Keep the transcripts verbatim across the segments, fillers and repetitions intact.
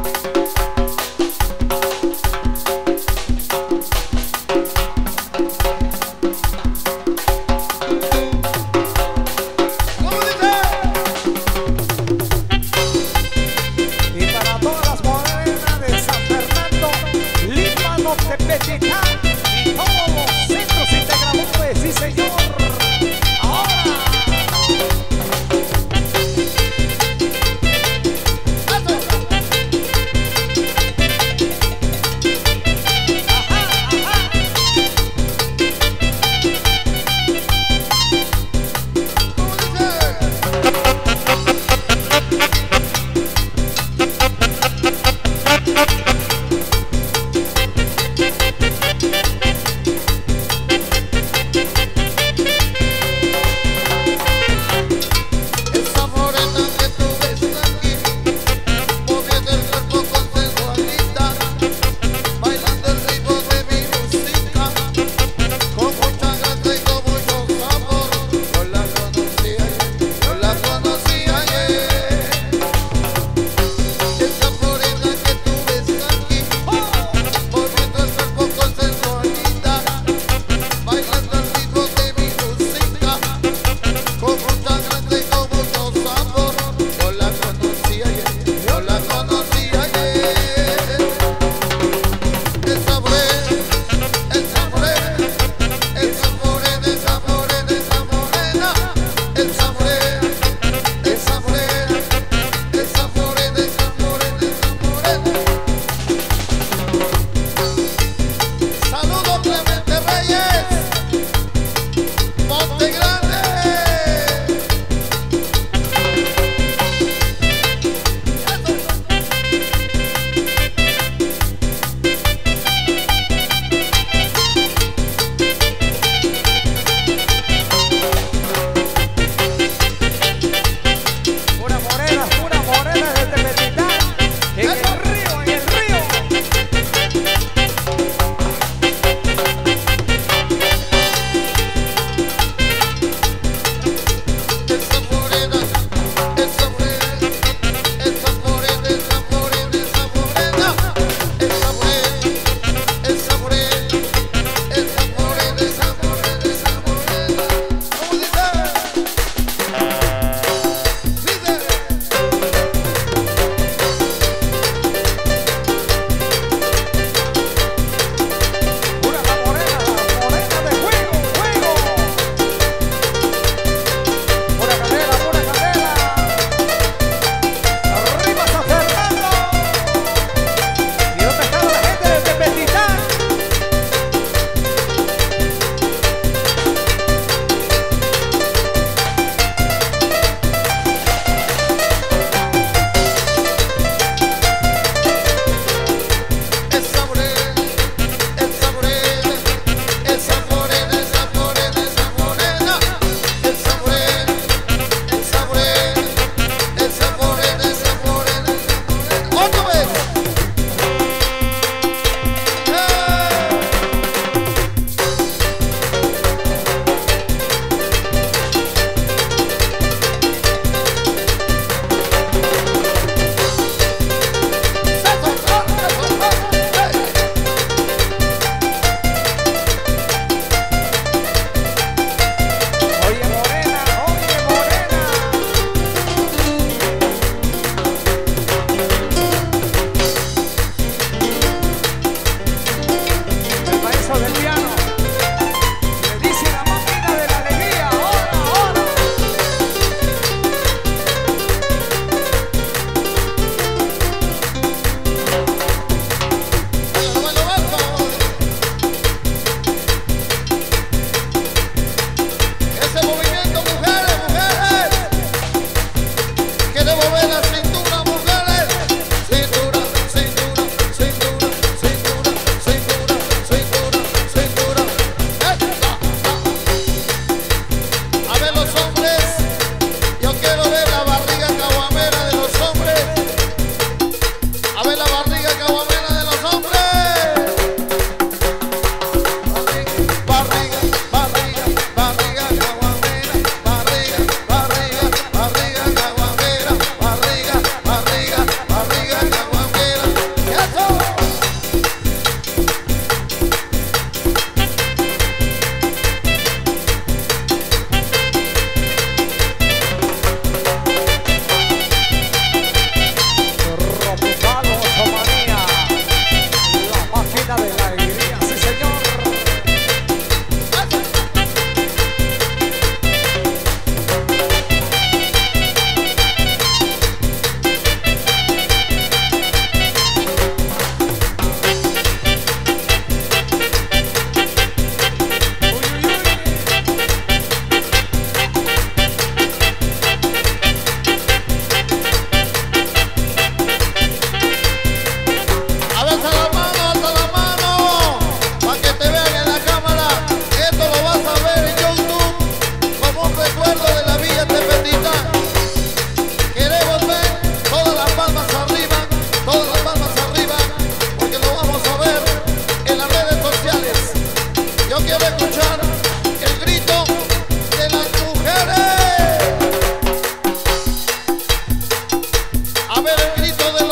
Barriga, barriga, barriga, caguamera.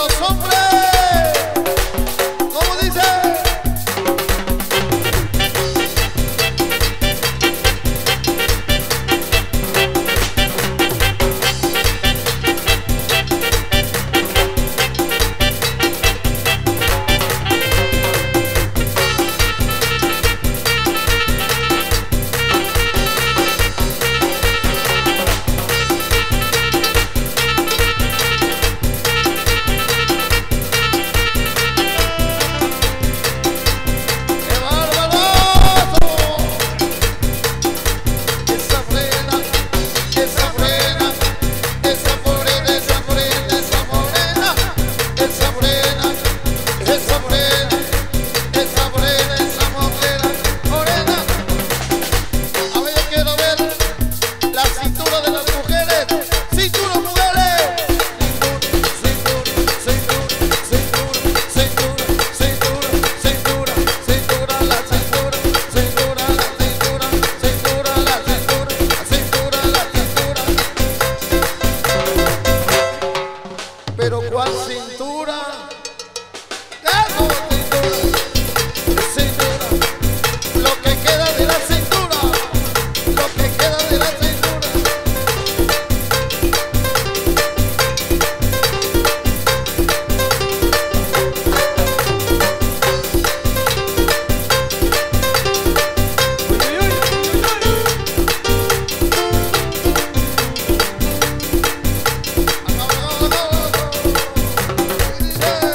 Yeah.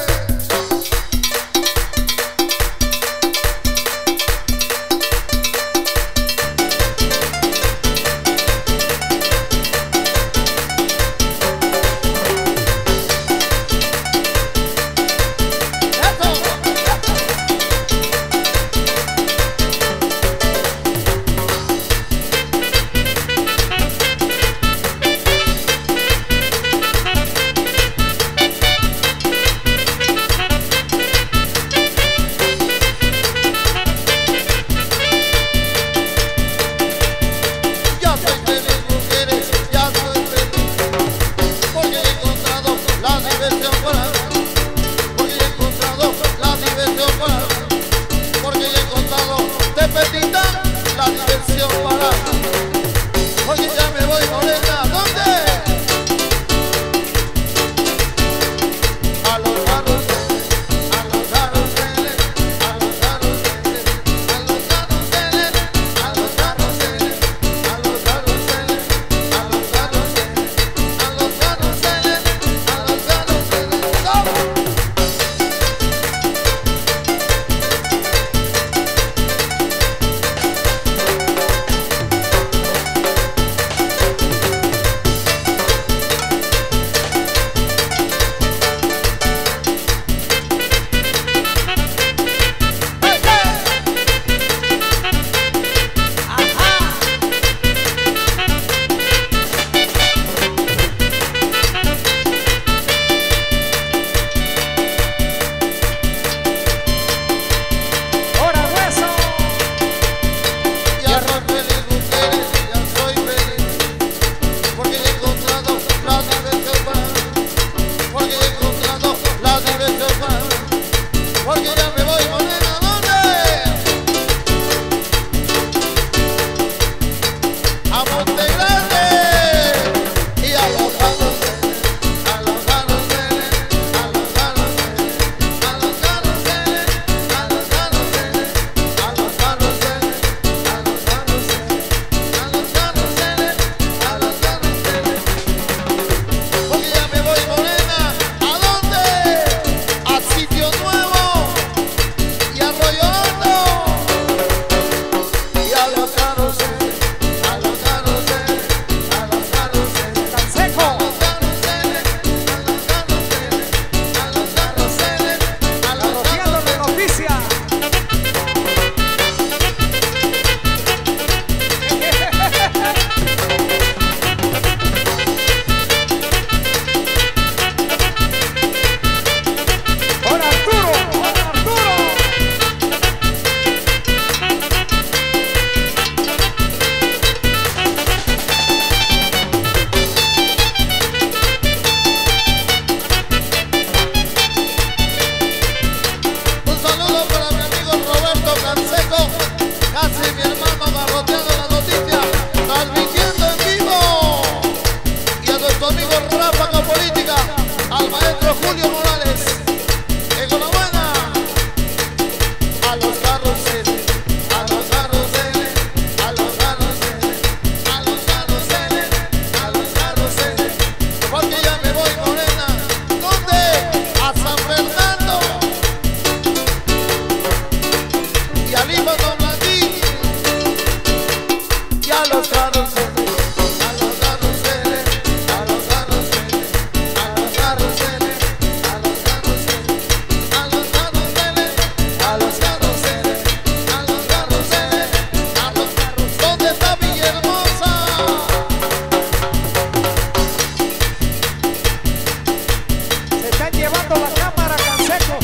moviendo la cámara, Canseco.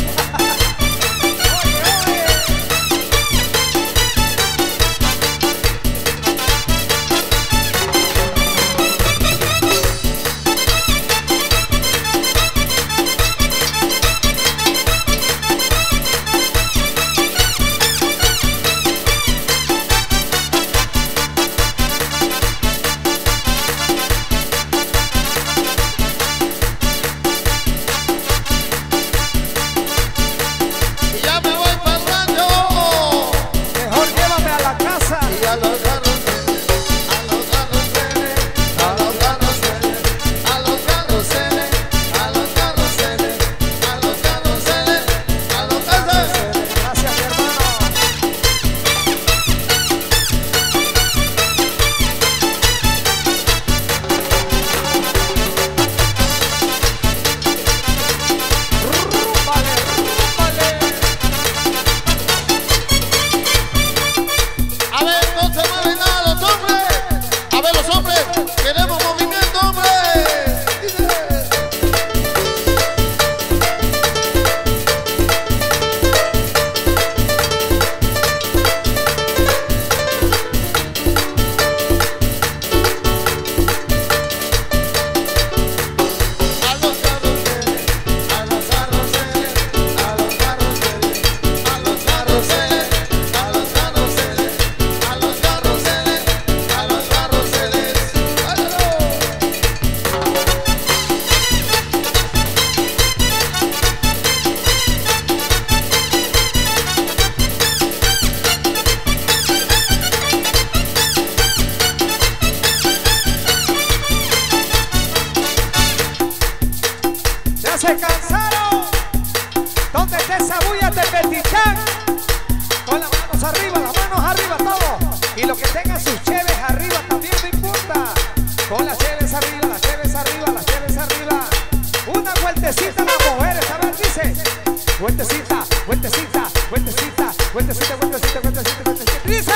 Se cansaron. ¿Dónde está esa bulla de Petichán? Con las manos arriba, las manos arriba, todo. Y lo que tengan sus cheves arriba también no importa. Con las cheves arriba, las cheves arriba, las cheves arriba. Una vueltecita a las mujeres, a ver, dice. Vueltecita, vueltecita, vueltecita, vueltecita, vueltecita, vueltecita, vueltecita. Dice.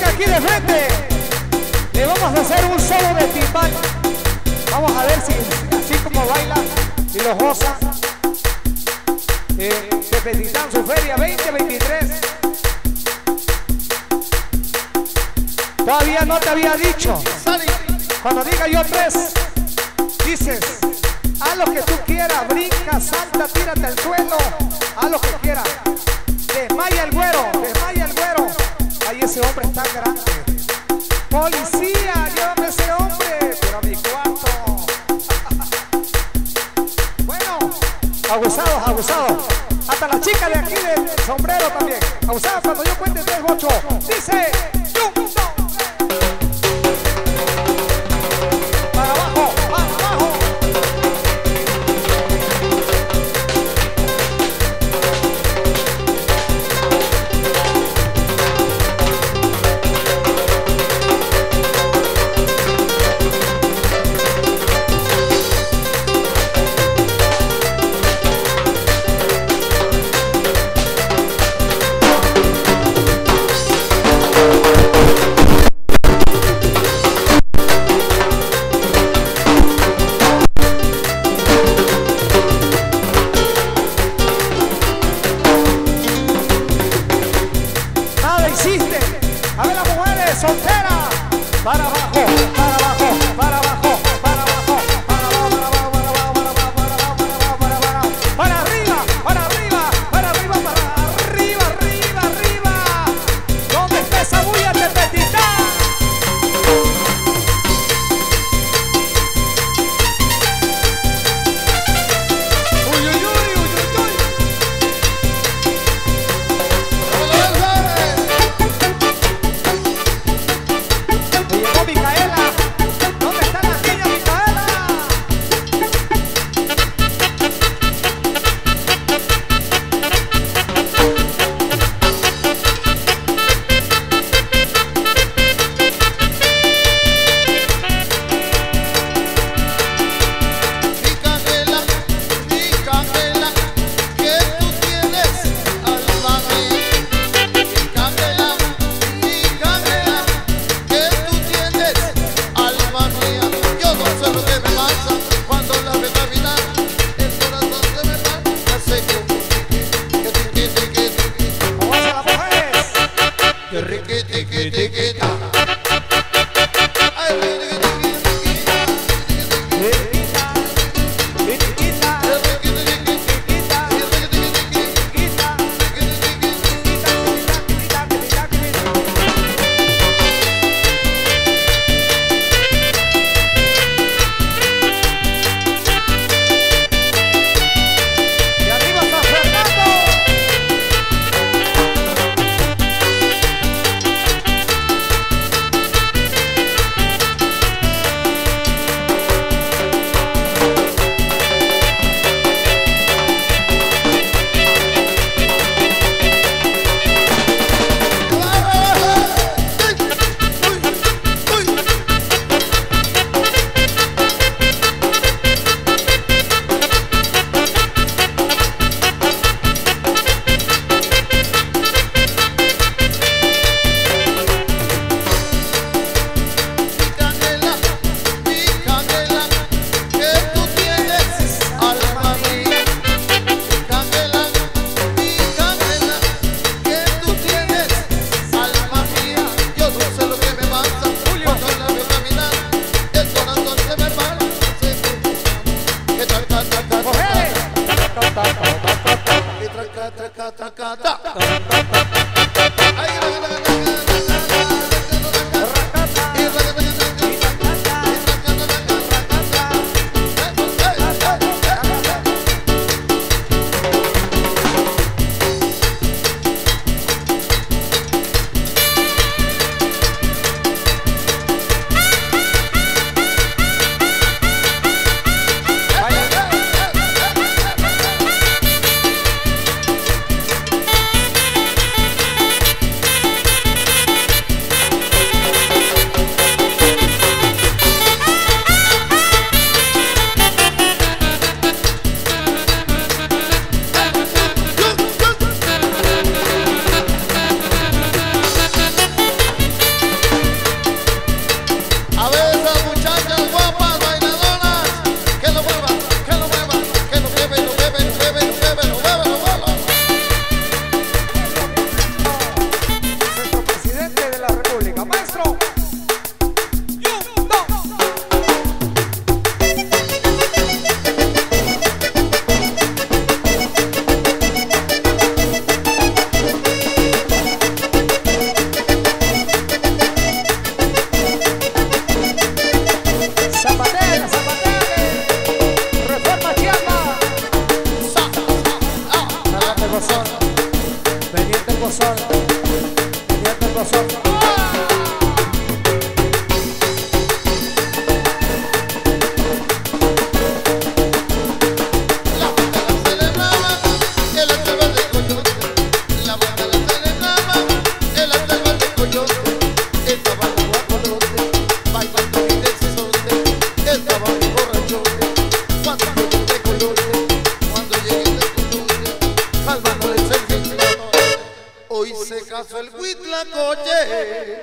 de aquí de frente le vamos a hacer un solo de timbal. Vamos a ver si así como baila y lo goza. Eh, Tepetitán, su feria veinte veintitrés. Todavía no te había dicho. Cuando diga yo tres, dices, haz lo que tú quieras, brinca, salta, tírate al suelo, haz lo que quieras. Desmaya el güero, desmaya el güero. Ay, ese hombre está grande. Policía, llévame a ese hombre, pero a mi cuarto. Bueno, abusados, abusados. Hasta la chica de aquí del sombrero también. Abusados cuando yo cuente tres, ocho. Dice, ¡yum! Para abajo, para abajo. Para abajo, para abajo, para abajo, para abajo, para abajo, para abajo, para abajo, para abajo, para abajo, para arriba, para arriba, para arriba, para arriba, arriba, arriba. ¿Dónde está esa bulla de Tepetitán? Uy, uy, uy, uy, uy, uy. Micaela, ¿dónde está la niña Micaela? Mi candela, mi candela, que tú tienes, alma mía. Mi candela, mi candela, que tú tienes, alma mía. Yo no sé lo que me pasa cuando la veo caminar. El corazón se me va, hace como que tiqui, tiqui, tiqui. ¿Cómo hacen las mujeres? Que riqui, tiqui, tiqui, ta. Ay, riqui, tiqui, tiqui, tiqui, Chiquita, chiquita, tiqui, tiqui, tiqui, chiquita, tiqui, tiqui, tiqui, chiquita, tiqui, tiqui, tiqui. chiquita, chiquita, chiquita, chiquita. Y arriba San Fernando. maestro. Y un, dos. Zapatea, zapatea. Reforma Chiapa. Cagate el bozón. Veniente el bozón. Veniente el bozón. Hoy se casó el Huitlacoche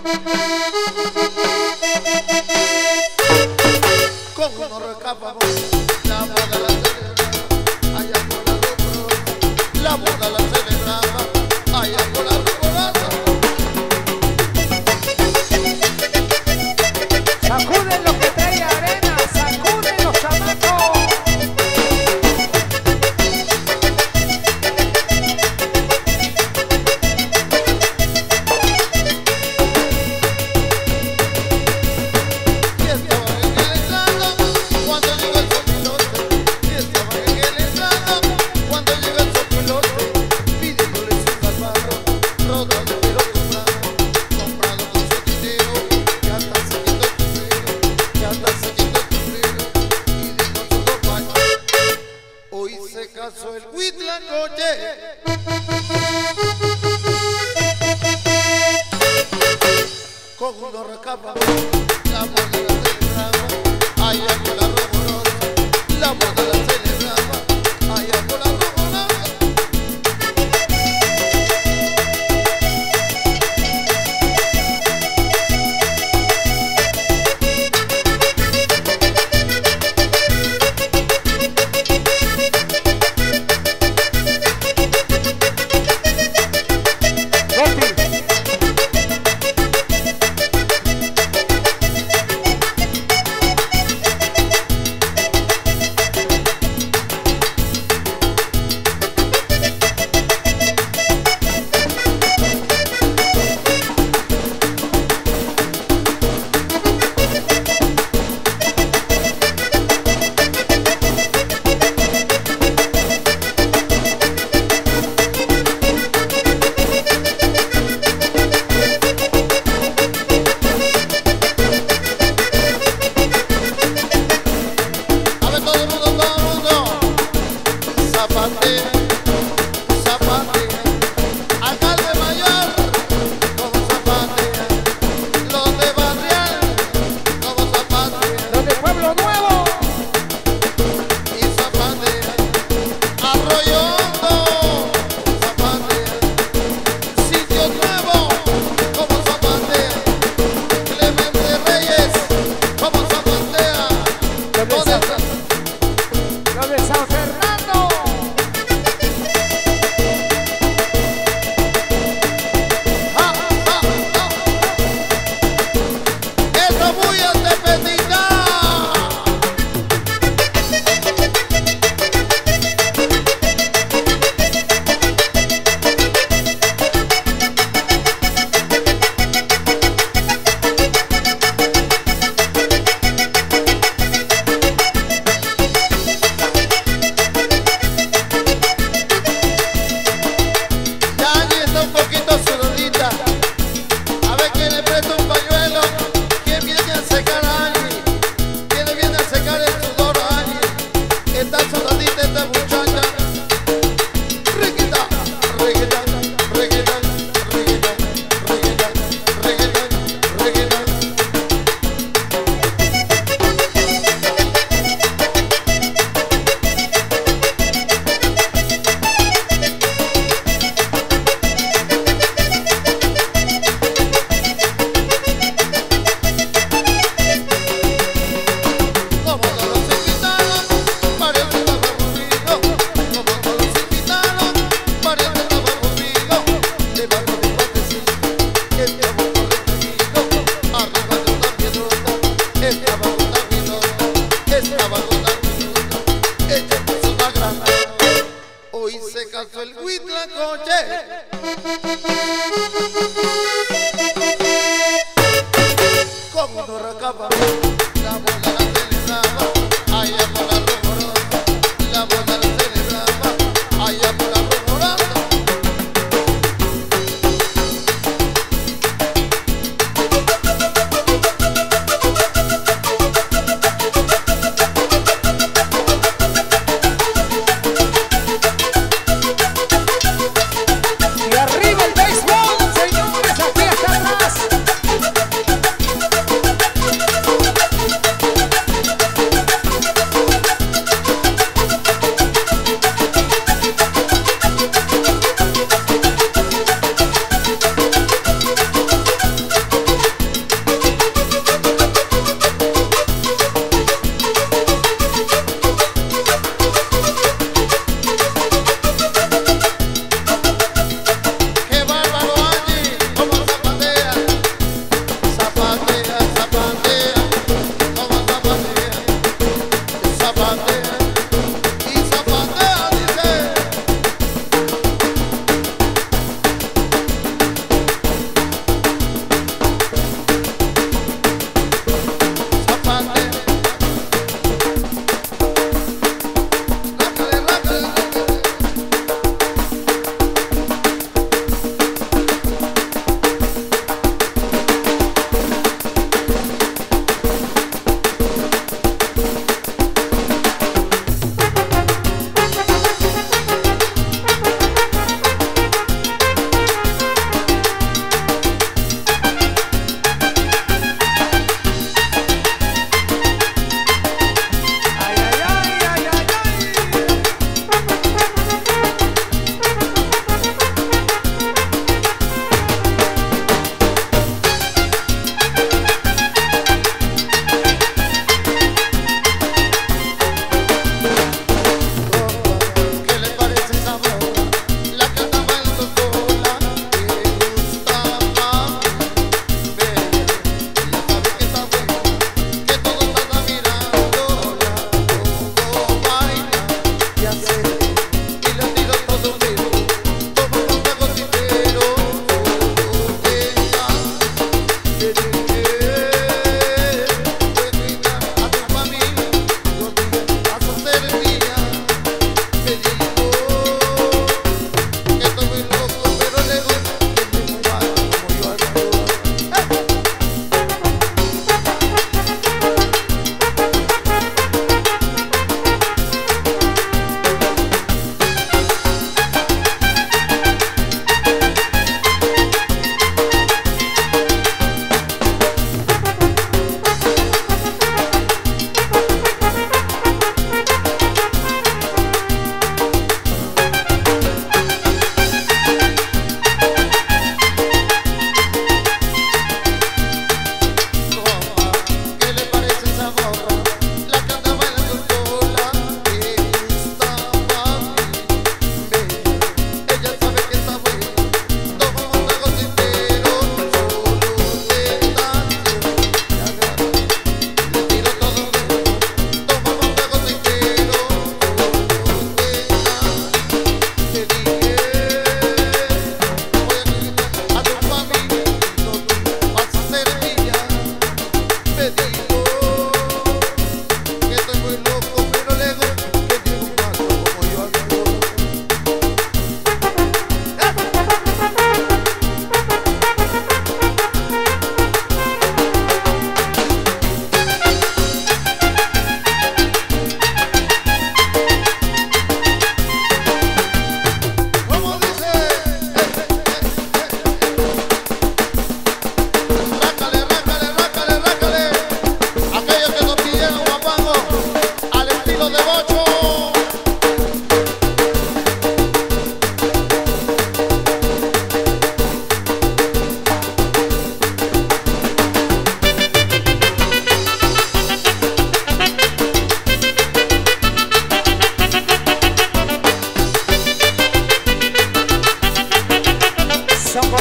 con unos recápamos. La boda la celebraba allá por la Rumorosa. La boda la celebraba allá por la Rumorosa. Sacuden lo que trae arena, sacuden los chamacos. Hoy se casó el Huitlacoche con unos recápamos. La boda la celebraba allá por la Rumorosa. La boda la celebraba allá por la Rumorosa.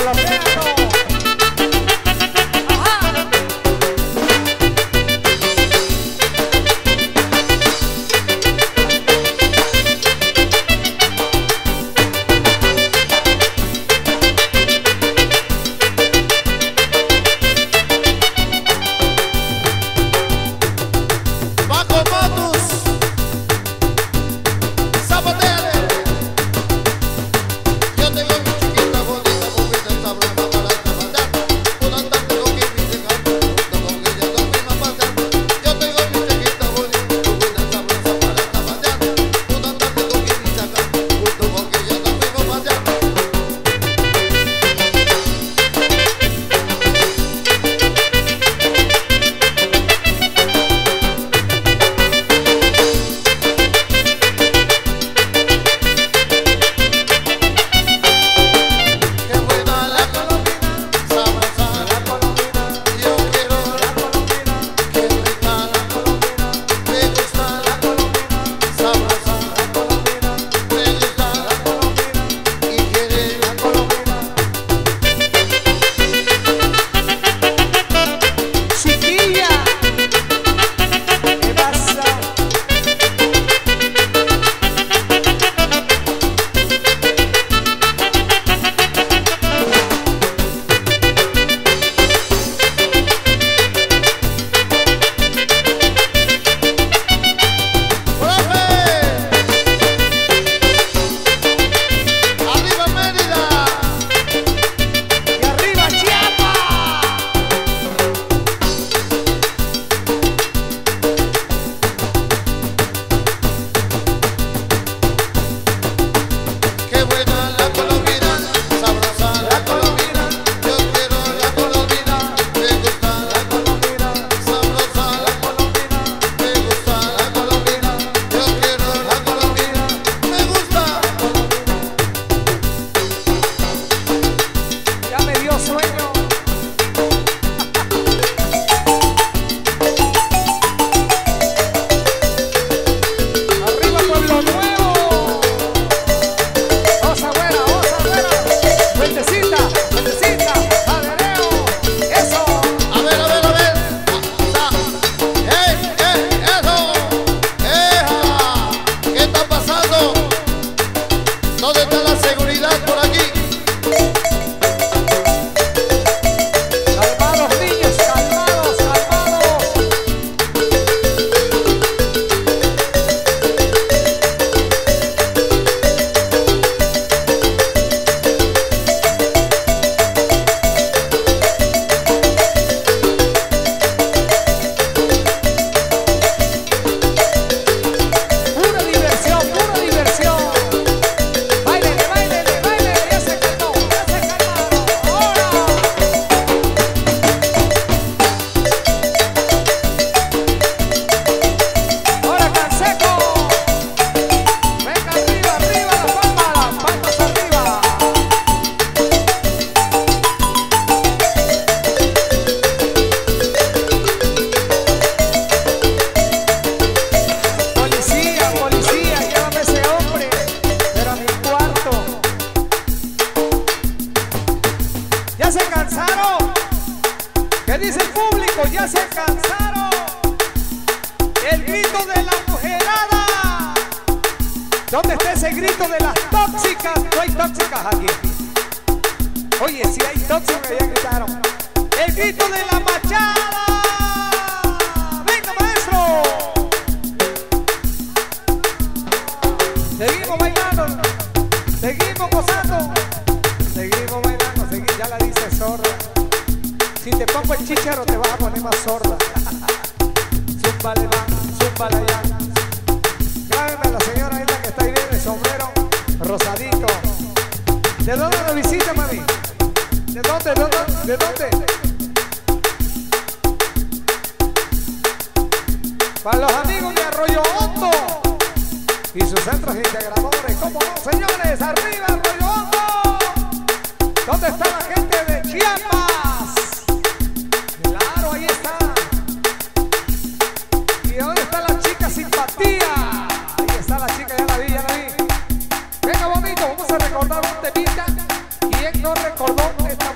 Roqueando. Ajá. Paco Matus, zapateale. Yo tengo mi chiquita bonita, bonita, sabrosa para zapatear. Una tarde con mi chica, junto con ella dormimos paseando. Yo tengo mi chiquita bonita, bonita, sabrosa para zapatear. Una tarde con mi chica, junto con ella dormimos paseando. Qué buena la colombina, sabrosa la colombina. Yo quiero la colombina, qué rica la colombina. Me gusta la colombina, sabrosa la colombina. Me gusta la colombina y quiere la colombina. Chiquilla, ¿qué pasa? ¡Profe! ¡Arriba Mérida! Y arriba Chiapas. Qué buena la colombina, sabrosa la colombina. Yo quiero la colombina, me gusta la colombina, sabrosa la colombina. Me gusta la colombina, yo quiero la colombina, me gusta. Ya me dio sueño. Arriba Pueblo Nuevo. Osa buena, osa buena. Fuentecita, fuentecita, adereo. Eso. A ver, a ver, a ver. Ah, ¡eh, eh, eso! ¡Eja! ¿Qué está pasando? ¿Dónde está la seguridad por aquí? Calmados niños, calmados, calmados. Pura diversión, pura diversión. Báilele, báilele, báilele. Ya se calmó, ya se calmaron. Ahora. Ahora Canseco. Venga arriba, arriba, la palma, las palmas arriba. Policía, policía, llévame ese hombre, pero a mi cuarto. ¿Ya se cansaron? ¿Qué dice el público? ¿Ya se cansaron? El grito de la mujerada. ¿Dónde está ese grito de las tóxicas? No hay tóxicas aquí. Oye, si hay tóxicas, ya gritaron. El grito de la machada. ¡Venga, maestro! Seguimos bailando, seguimos gozando, seguimos bailando, seguimos, ya la dice sorda. Si te pongo el chícharo te vas a poner más sorda. Zúmbale va, zúmbale allá. Grábeme a la señora esta que está ahí bien, el sombrero rosadito. ¿De dónde nos visita, mami? ¿De dónde, de dónde, de dónde? Para los amigos de Arroyo Hondo y sus centros integradores, ¿cómo no, señores? ¡Arriba, Arroyo Hondo! ¿Dónde está la gente de Chiapas? Claro, ahí está. ¿Y dónde está la chica simpatía? Ahí está la chica, ya la vi, ya la vi. Venga, bonito, vamos a recordar un temita. ¿Quién no recordó esta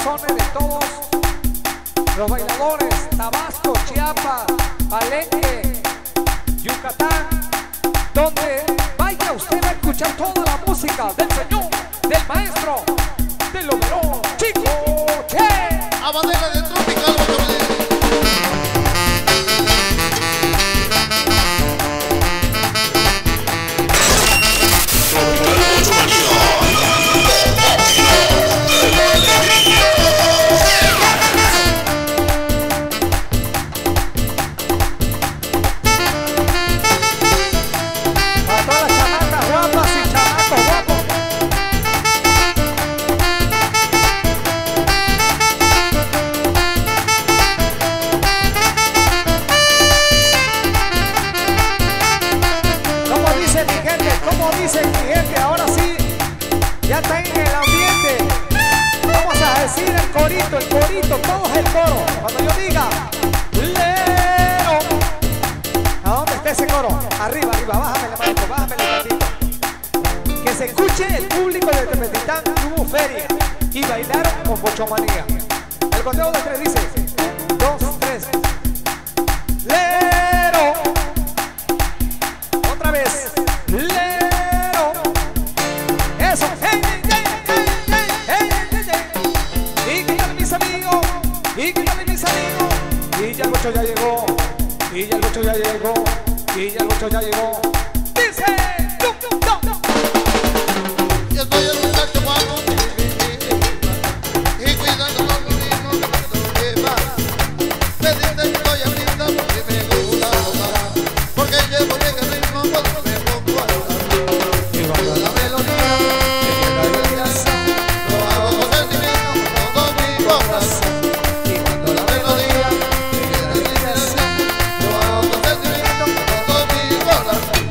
corazones de todos los bailadores, Tabasco, Chiapas, Palenque, Yucatán, donde vaya usted a escuchar toda la música del señor, del maestro, del Loberón, Chico Che. Habanera de Tropical Bacamonía. Dicen mi gente, ahora sí, ya está en el ambiente. Vamos a decir el corito, el corito, todos el coro. Cuando yo diga Lero, ¿a dónde está ese coro? Arriba, arriba, bájame maestro, bájame el ratito. Que se escuche el público de Tepetitán, hubo feria y bailaron con Pochomanía. El conteo de tres dice, dos, tres. Lero. Otra vez. Lero. Eso. Hey, hey, hey, hey, hey, hey, hey. Y que tal mis amigos, y que tal mis amigos. Y ya el ocho ya llegó, y ya el ocho ya llegó, y ya el ocho ya llegó. Dice, no, no, no. Yo soy el muchacho guapo y cuidando los niños que va. Me dicen que estoy ahorita porque me gusta gozar, porque llevo bien el ritmo cuando me pongo a hablar. Y cuando la melodía me llena de gracia, lo hago con sentimiento, con todo mi corazón. Y cuando la melodía me llena de gracia, lo hago con sentimiento, con todo mi corazón.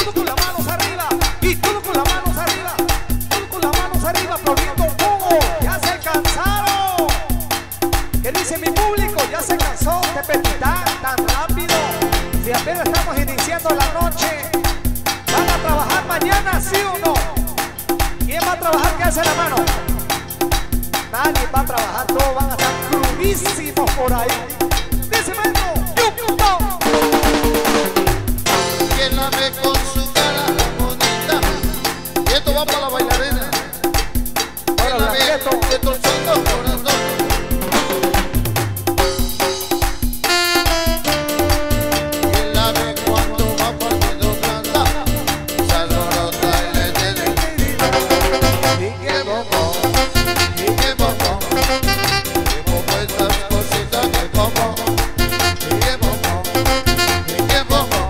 todo con las manos arriba, y todo con las manos arriba, todo con las manos arriba, aplaudiendo todo. Ya se cansaron. ¿Qué dice mi público? Ya se cansó de petitar tan rápido. Si apenas estamos iniciando la noche, ¿van a trabajar mañana, sí o no? ¿Quién va a trabajar? ¿Qué hace la mano? Nadie va a trabajar, todos van a estar crudísimos por ahí. Dice maestro, ¡yucuto! Que la ve con su cara bonita. Y esto va para la bailarina. Que la ve de tus ojos corazón. Que la ve cuando va partiendo planta. Se alborota y le tiene que gritar. Y que bobo, y que bobo, que bobo estas cositas que bobo. Y que bobo, y que bobo.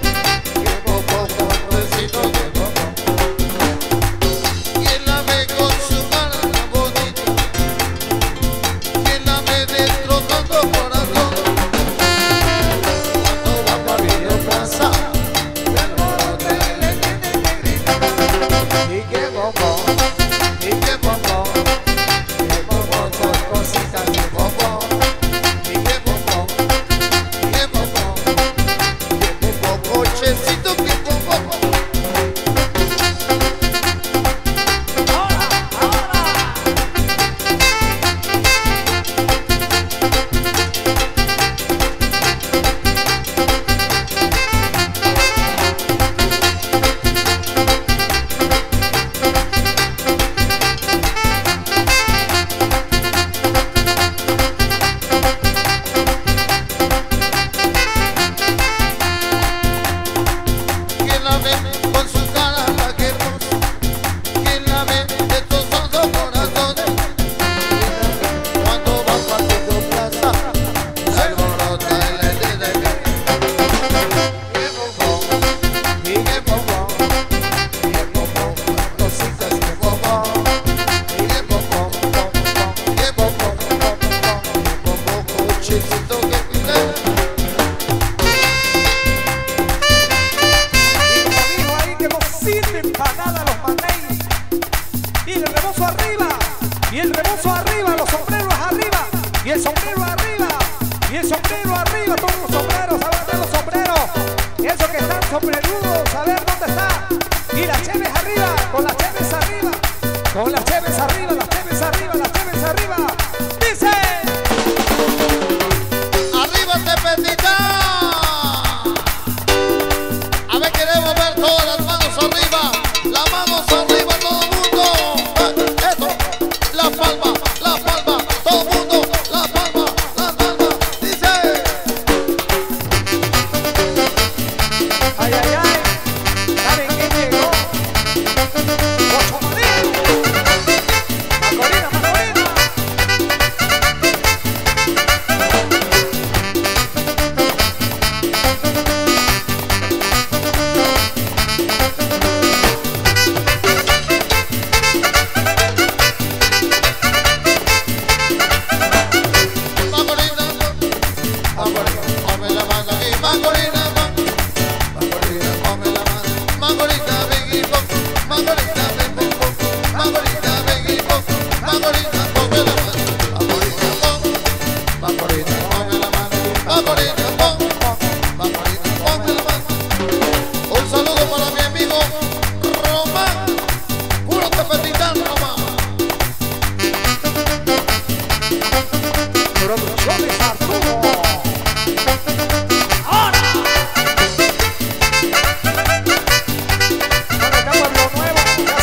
Y el rebozo arriba, los sombreros arriba, y el sombrero arriba, y el sombrero arriba, todos los sombreros, a ver de los sombreros, y esos que están sombrerudos, a ver dónde está, y las cheves arriba, con las cheves arriba, con las cheves arriba, las cheves arriba, las cheves arriba, dice, arriba Tepetitán, a ver, queremos ver todas las manos arriba, las manos arriba, todo el mundo, eso, la palma, la palma, todo el mundo, la palma, la palma, dice, ay, ay, ay, ¿saben quién llegó? Ocho Marín, Macorina, Macorina. Un saludo para mi amigo Román, puro Tepetitán, Román. Producciones Arturo. ¡Ahora! ¿Dónde está Pueblo Nuevo?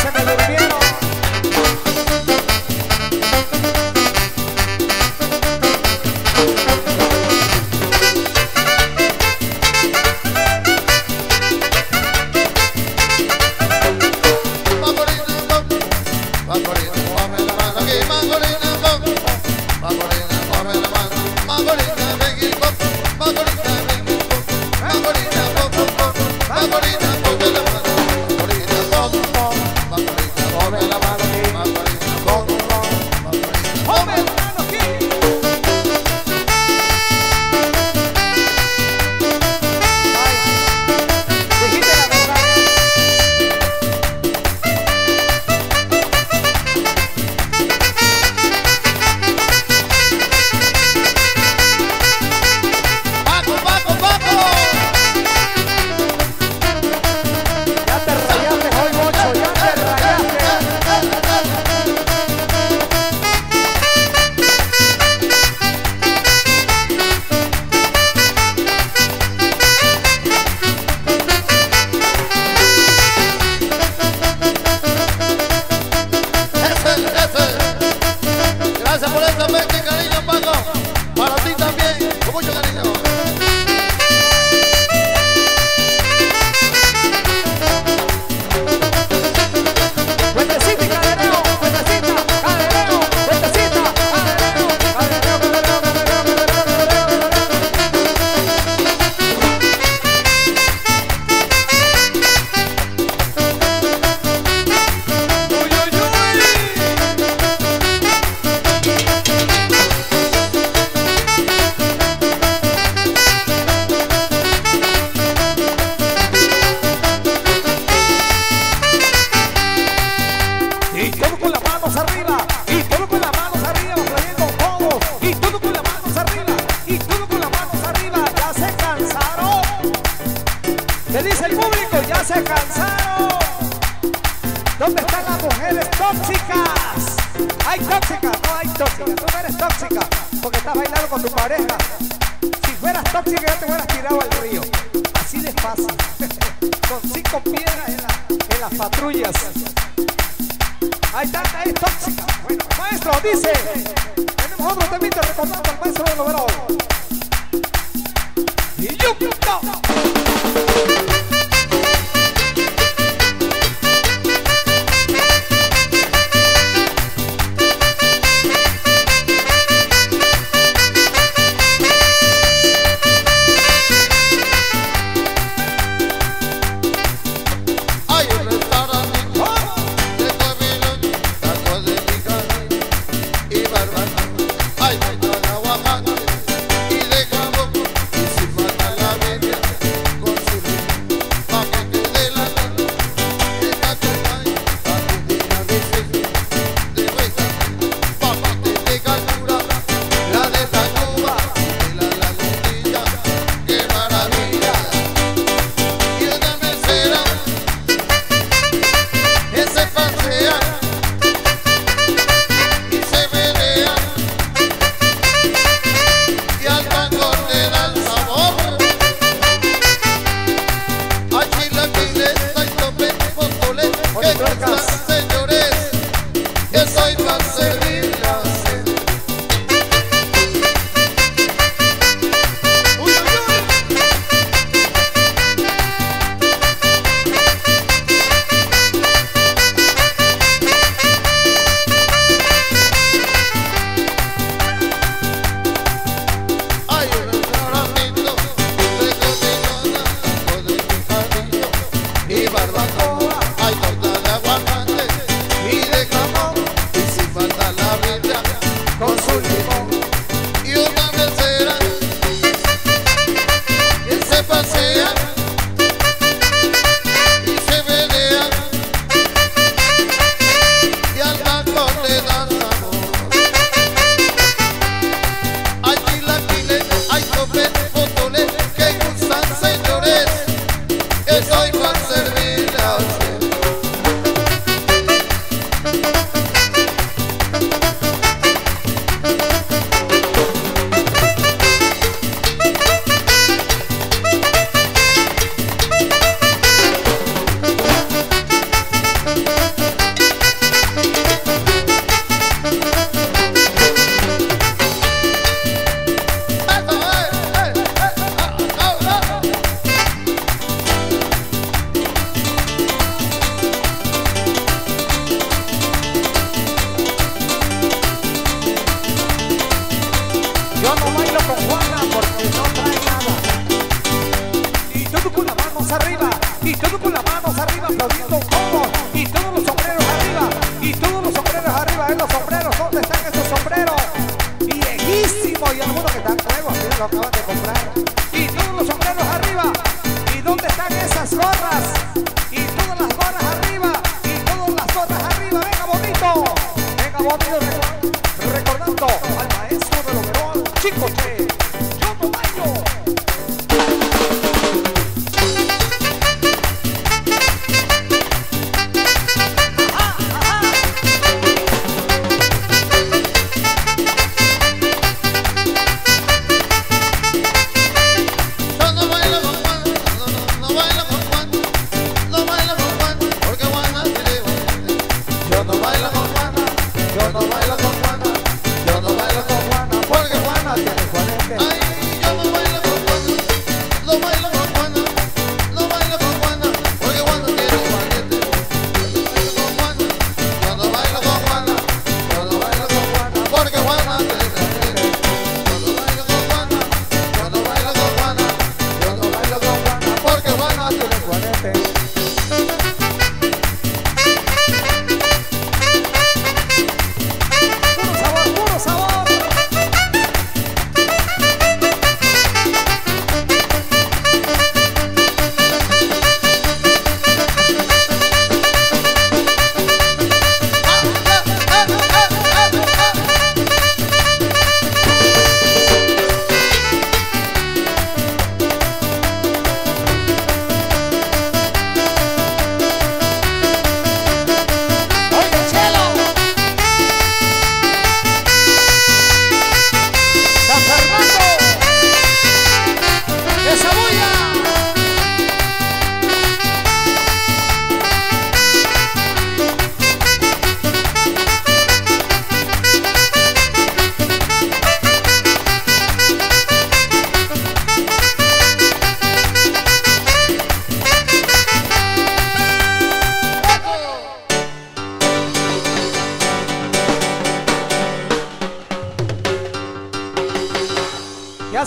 ya se cansaron. ¿Dónde están las mujeres tóxicas? Hay tóxicas, no hay tóxicas. Tú no eres tóxica porque estás bailando con tu pareja. Si fueras tóxica ya te hubieras tirado al río. Así de fácil. Con cinco piedras en, la, en las patrullas. Ahí está, ahí es tóxica. Bueno, maestro, dice. Tenemos otro temita recordando al maestro del overall. Y yo, no. Yo no bailo con Juana porque no trae nada. Y todo con las manos arriba, y todo con las manos arriba, aplaudiendo como, y todos los sombreros arriba, y todos los sombreros arriba, ¿eh? Los sombreros, ¿dónde están esos sombreros? Viejísimos, y algunos que están nuevos, mira, lo acaban de comprar. Y todos los sombreros arriba, ¿y dónde están esas gorras? Y todas las gorras arriba, y todas las gorras arriba, venga bonito, venga bonito, recordando al maestro de overall, Chicoche, yo no bailo. Yo no bailo con Juana, yo no bailo con Juana, porque Juana tiene Juana.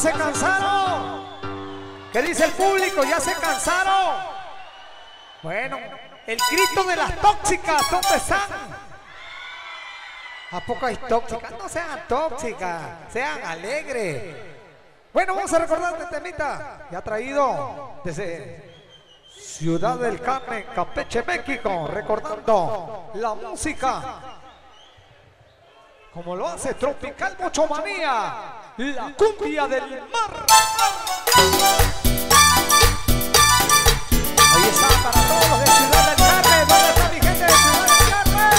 se cansaron? ¿Qué dice el público? ¿Ya se cansaron? Bueno, el grito de las tóxicas, ¿dónde están? ¿A poco hay tóxicas? No sean tóxicas, sean alegres. Bueno, vamos a recordar este temita. Ya traído desde Ciudad del Carmen, Campeche, México, recordando la música como lo hace Tropical Mochomanía, la cumbia del mar. Ahí está para todos los de Ciudad del Carmen. ¿Dónde está mi gente de Ciudad del Carmen?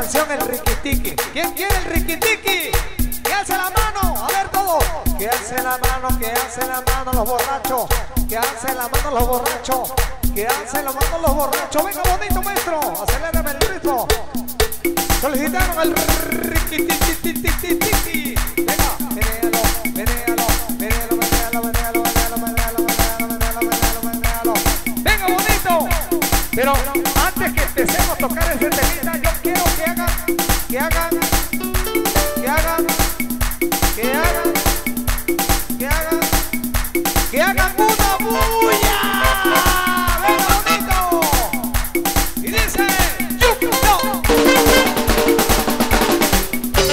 canción el riquitiqui. ¿Quién quiere el riquitiqui? Que alce la mano, a ver todo. Que alce la mano, que alce la mano los borrachos. Que alce la mano los borrachos. Que alce la mano los borrachos. Venga bonito maestro, acelérame el ritmo. Solicitaron el riquitiqui. Venga, menéalo, menéalo, menéalo, menéalo, menéalo, menéalo, menéalo, menéalo, menéalo, menéalo. Venga bonito. Pero antes que empecemos a tocar ese temita, yo quiero que hagan, que hagan, que hagan, que hagan, que hagan, que hagan una bulla. Venga bonito. Y dice, yo no.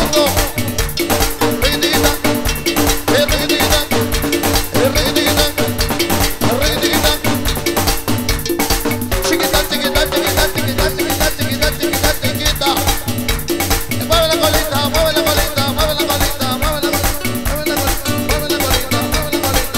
mundo. Ritita, eh, ritita, eh, ritita, eh, ritita. Chiquita, chiquita, chiquita, chiquita, chiquita, chiquita, chiquita, chiquita. Mueve la colita, mueve la colita, mueve la colita, mueve la colita, mueve la colita, mueve la colita, mueve la colita, mueve la colita.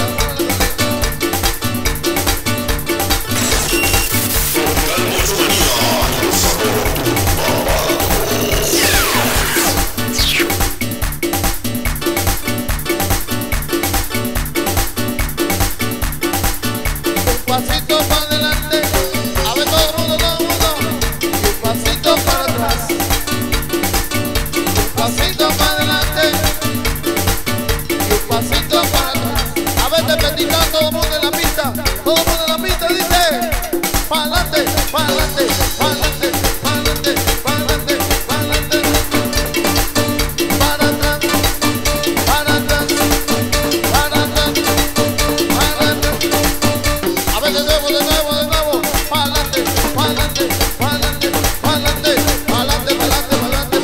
Un pasito para adelante, a ver todo el mundo, todo el mundo. Y un pasito para atrás. Un pasito para adelante y un pasito para atrás. A ver, te petita todo el mundo en la pista. Todo el mundo en la pista dice: para adelante, para adelante, para adelante, para adelante, para adelante, para adelante, para atrás, para atrás, para atrás, para atrás. A ver, de nuevo, de nuevo, de nuevo. Para adelante, para adelante, para adelante, para adelante, para adelante, para adelante, para adelante,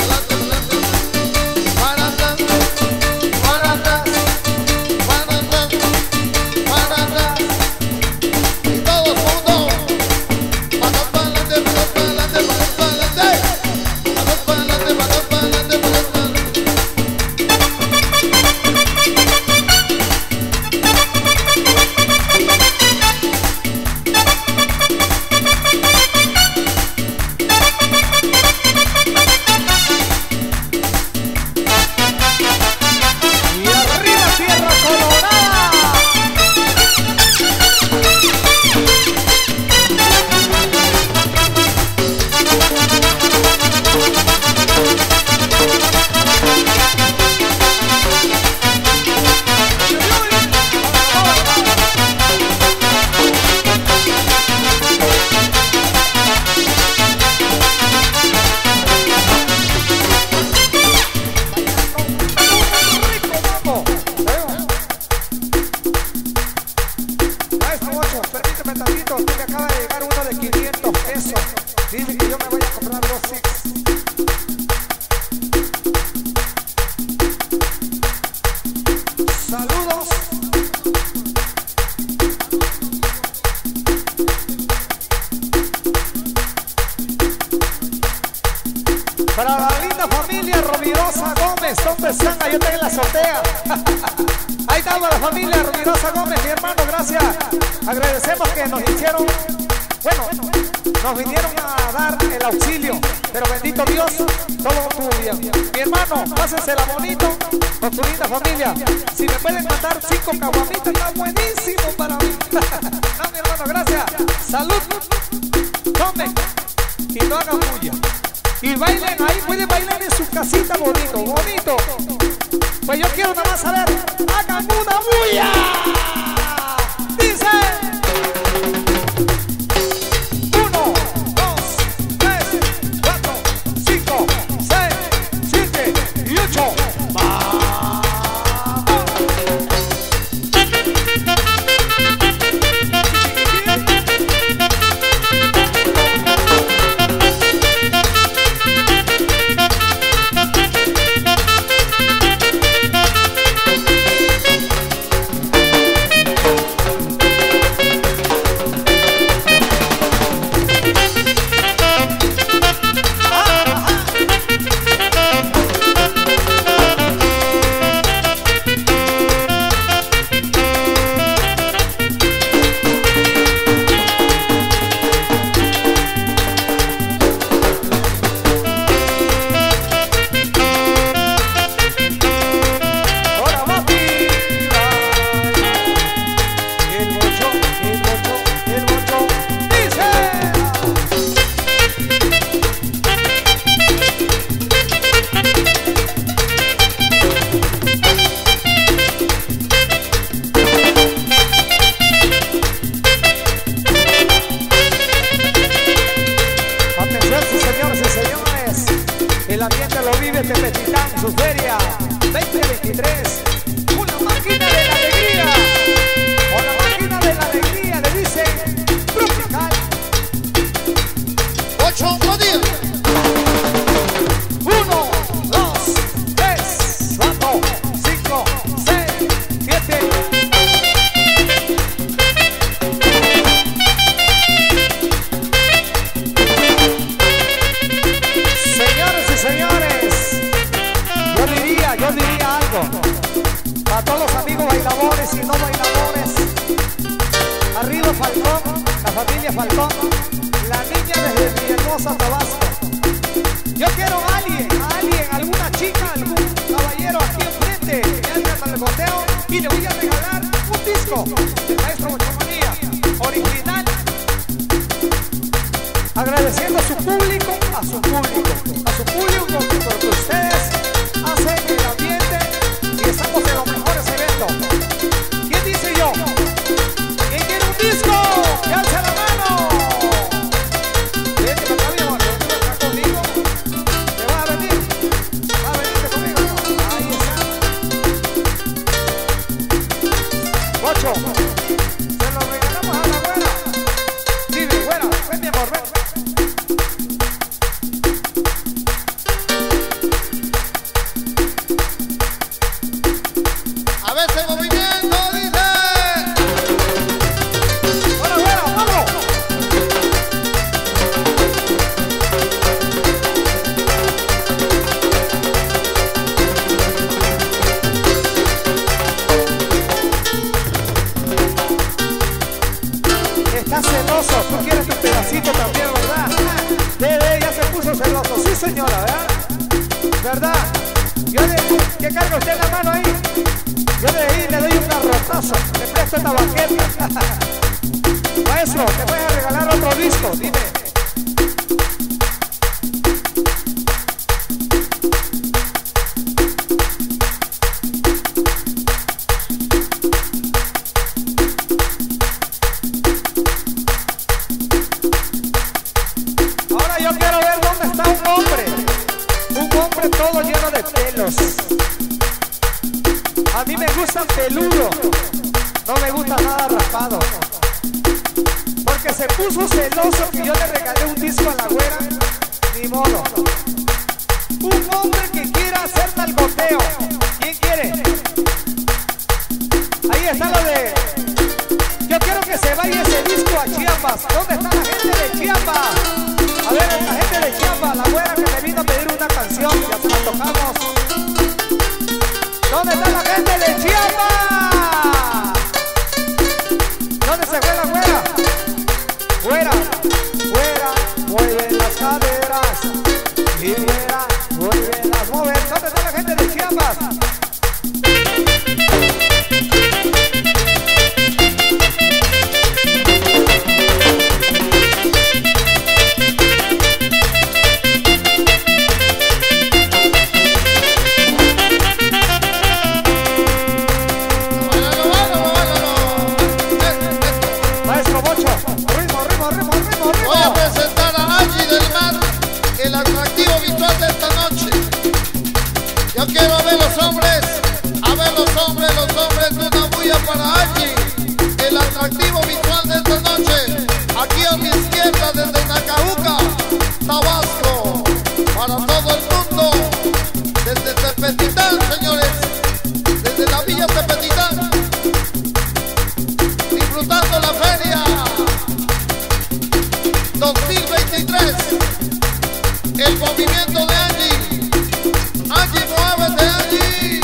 para adelante, para atrás, para atrás, para atrás, para atrás. Y todos juntos. Para adelante, para adelante, para adelante, para adelante, para adelante, para adelante, para adelante. Y arriba Tierra Colorada. Rico, vamos. Maestro Ocho, permíteme tantito, que me acaba de llegar uno de quinientos pesos. Dice que yo me voy a comprar dos six. Saludos. Para la linda familia Rovirosa Gómez, ¿dónde están? Ahí están en la azotea. Ahí estamos la familia Rovirosa Gómez, mi hermano, gracias. Agradecemos que nos hicieron, bueno, nos vinieron a dar el auxilio, pero bendito Dios, todo estuvo bien. Mi hermano, pásensela bonito con su linda familia. Si me pueden mandar cinco caguamitas, está buenísimo para mí. No, mi hermano, gracias. Salud. Tomen y no hagan bulla. Y bailen ahí, pueden bailar en su casita bonito, bonito. Pues yo quiero nada más saber, hagan una bulla. Dice: uno, dos, tres, cuatro, cinco, seis, siete y ocho. El ambiente lo vive Tepetitán, su feria veinte veintitrés. Una máquina de la alegría. O la máquina de la alegría, le dicen tropical. Ocho, días. Uno, dos, tres. bailadores y no bailadores. Arriba Falcón, la familia Falcón, la niña desde Villahermosa, Tabasco. Yo quiero a alguien, a alguien, alguna chica, algún caballero aquí enfrente que haga el boteo y le voy a regalar un disco del maestro Bochamanía, original. Agradeciendo a su público, a su público, a su público, porque ustedes hacen el ambiente y estamos en los mejores eventos. ¿Quién dice yo? ¿Quién quiere un disco? ¡Que alce la mano! Vete para acá, mi amor, vete acá conmigo. ¿Te vas a venir? ¿Vas a venirte conmigo? Ahí está. Ocho. Se lo regalamos a la güera. Vivi, güera, ven mi amor, ven. A veces movimiento dice. ¡Hola, güera, vamos! Estás celoso, tú quieres tu pedacito también, ¿verdad? Debe, ya se puso celoso, sí señora, ¿verdad? ¿Verdad? Yo le, ¿qué carga usted la mano ahí? Yo le, le doy un garrotazo, le presto esta banqueta. Maestro, te voy a regalar otro disco, dime. Ahora yo quiero ver dónde está un hombre. Un hombre todo lleno de pelos. A mí me gusta peludo, no me gusta nada raspado. Porque se puso celoso que yo le regalé un disco a la güera, ni modo. Un hombre que quiera hacer talgoteo, ¿quién quiere? Ahí está lo de... Yo quiero que se vaya ese disco a Chiapas. ¿Dónde está la gente de Chiapas? A ver, la gente de Chiapas, la güera que me vino a pedir una canción, ya se la tocamos. ¿Dónde está la gente de Chiapas? ¿Dónde se fue la güera? Güera, güera, mueve las caderas. Y güera, mueve las mover. ¿Dónde está la gente de Chiapas? Maestro Bocho, ritmo, ritmo, ritmo, ritmo, ritmo. Voy a presentar a Angie del Mar, el atractivo visual de esta noche. Yo quiero ver los hombres, a ver los hombres, los hombres, una bulla para Angie, el atractivo visual de esta noche. Aquí a mi izquierda desde Nacajuca, Tabasco, para todo el mundo, desde Tepetitán, señores, desde la villa Tepetitán, disfrutando la feria dos mil veintitrés, el movimiento de Angie. Angie, muévete, Angie.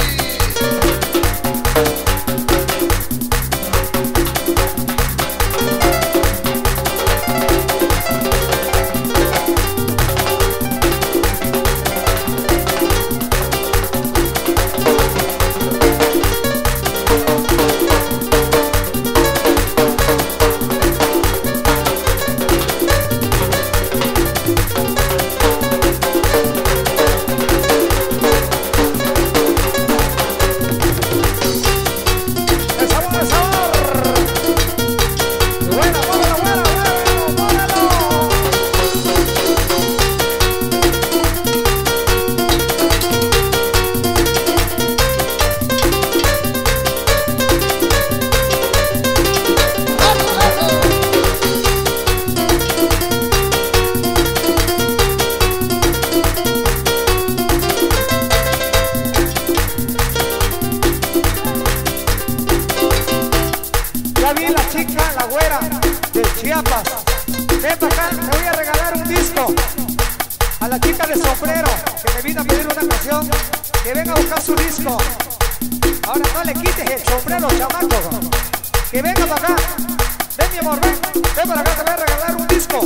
Chiapas. Ven para acá, te voy a regalar un disco. A la chica de sombrero que me vino a pedir una canción, que venga a buscar su disco. Ahora no le quites el sombrero, chamaco. Que venga para acá. Ven, mi amor, ven. Ven para acá, te voy a regalar un disco.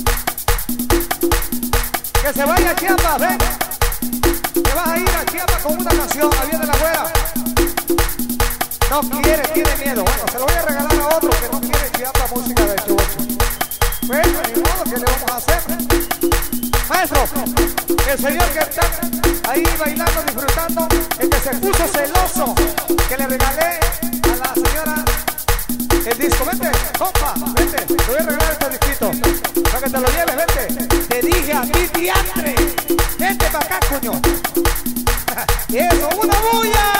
Que se vaya a Chiapas, ven. Te vas a ir a Chiapas con una canción. Ahí viene la güera. No quiere, tiene miedo. Bueno, se lo voy a regalar a otro que no quiere Chiapas música de chucho. Bueno, ni modo, ¿qué le vamos a hacer? Maestro, el señor que está ahí bailando, disfrutando, el que se puso celoso, que le regalé a la señora el disco. Vente, compa, vente, te voy a regalar este disquito, para que te lo lleves, vente. Te dije a ti, diantre, vente para acá, coño. Y eso, una bulla.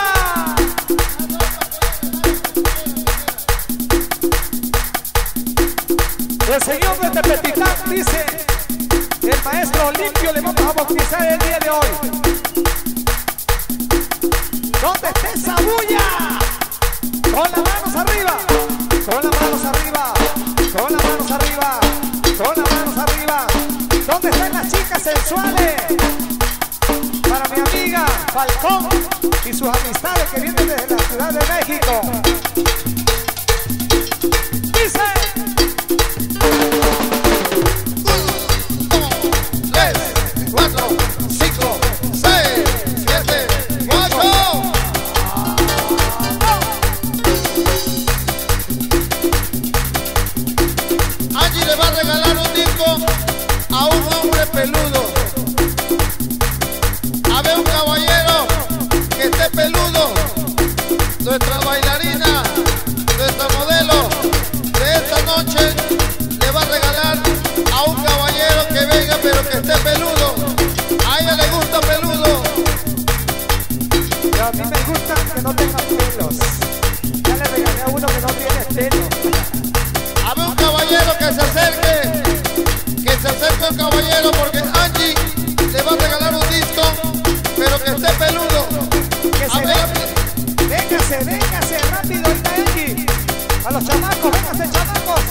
El señor de Tepetitán dice, el maestro Olimpio le vamos a bautizar el día de hoy. ¿Dónde está esa bulla? Con las manos arriba, con las manos arriba, con las manos arriba, con las manos arriba. ¿Dónde están las chicas sensuales? Para mi amiga Falcón y sus amistades que vienen desde la Ciudad de México. Dice... a un hombre peludo. A ver un caballero que esté peludo. Nuestra bailarina, nuestra modelo de esta noche le va a regalar a un caballero que venga pero que esté peludo. A ella le gusta peludo. Y a mí me gusta que no tengan pelos. Ya le regalé a uno que no tiene pelo. A ver un caballero que se acerque. Que se acerque el caballero porque Angie le va a regalar un disco, pero que esté peludo. Que a se ver, ve, véngase, véngase rápido ahorita Angie. A los chamacos, véngase chamacos.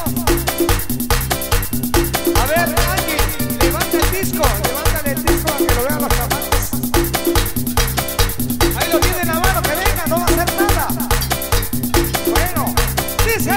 A ver Angie, levanta el disco, levántale el disco para que lo vean los chamacos. Ahí lo tiene en la mano, que venga, no va a hacer nada. Bueno, dice...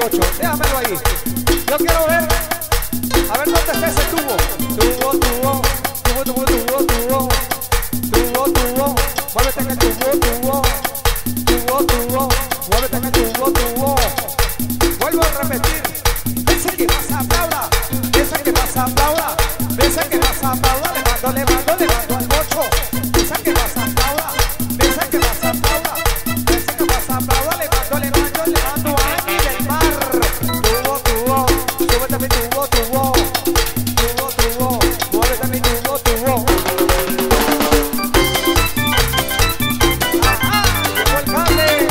Bocho. Déjamelo ahí. Yo quiero ver, a ver dónde está ese tubo. Tubo, tubo, tubo, tubo, tubo, tubo. Tubo, tubo, muévete en el tubo, tubo. Tubo, tubo, muévete en el tubo, tubo. Vuelvo a repetir. Piensa que vas a aplaudir. Piensa que vas a aplaudir. Piensa que vas a aplaudir. Le mando, le mando, le mando al Bocho. Piensa que vas a aplaudir. Piensa que vas a aplaudir. Piensa que vas a aplaudir. Le mando, le mando, le mando a Ani del Mar. Tubo, tubo, súbete mi tubo, tubo. Tubo, tubo, muévete mi tubo, tubo. Ajá, llegó el cable.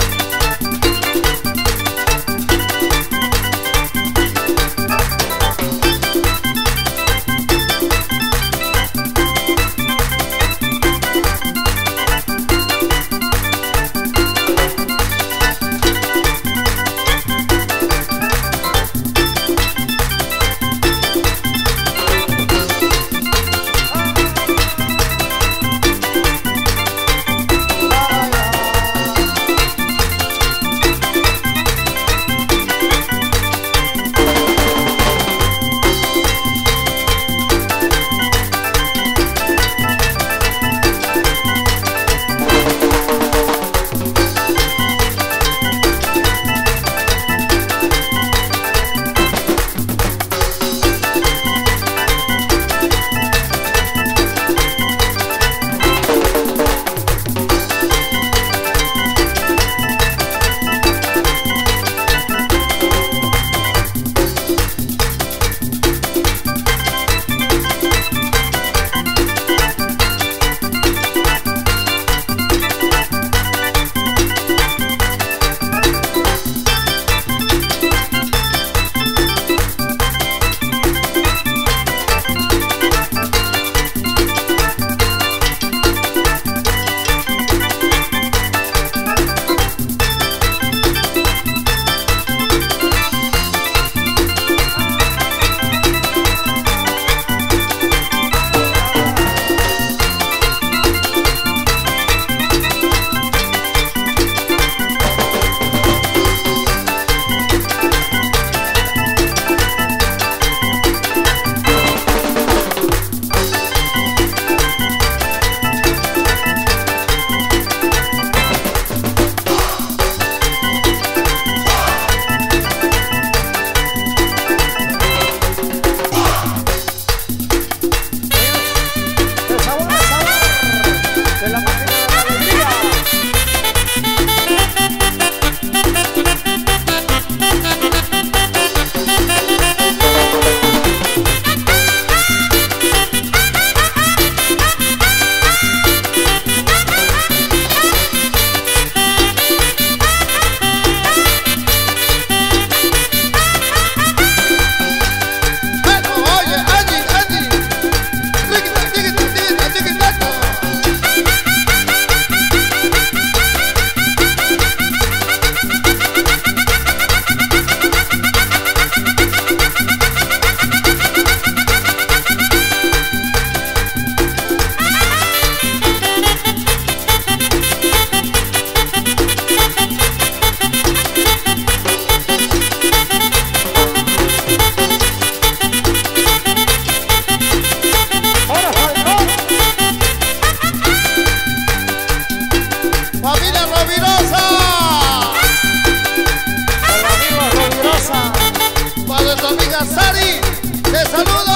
Sari, te saludo.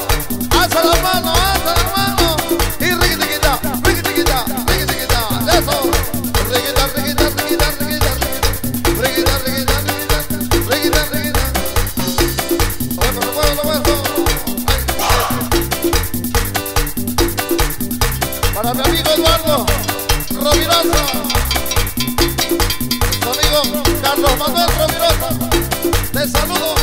Alza la mano, alza la mano. Y riquitiquita, riquitiquita, riquitiquita. Eso. Riquita, riquita, riquita, riquita. Riquita, riquita, riquita. Riquita, riquita. Lo vuelvo, lo vuelvo, lo vuelvo. Para mi amigo Eduardo Rovirosa. Su amigo Carlos Manuel Rovirosa. Te saludo.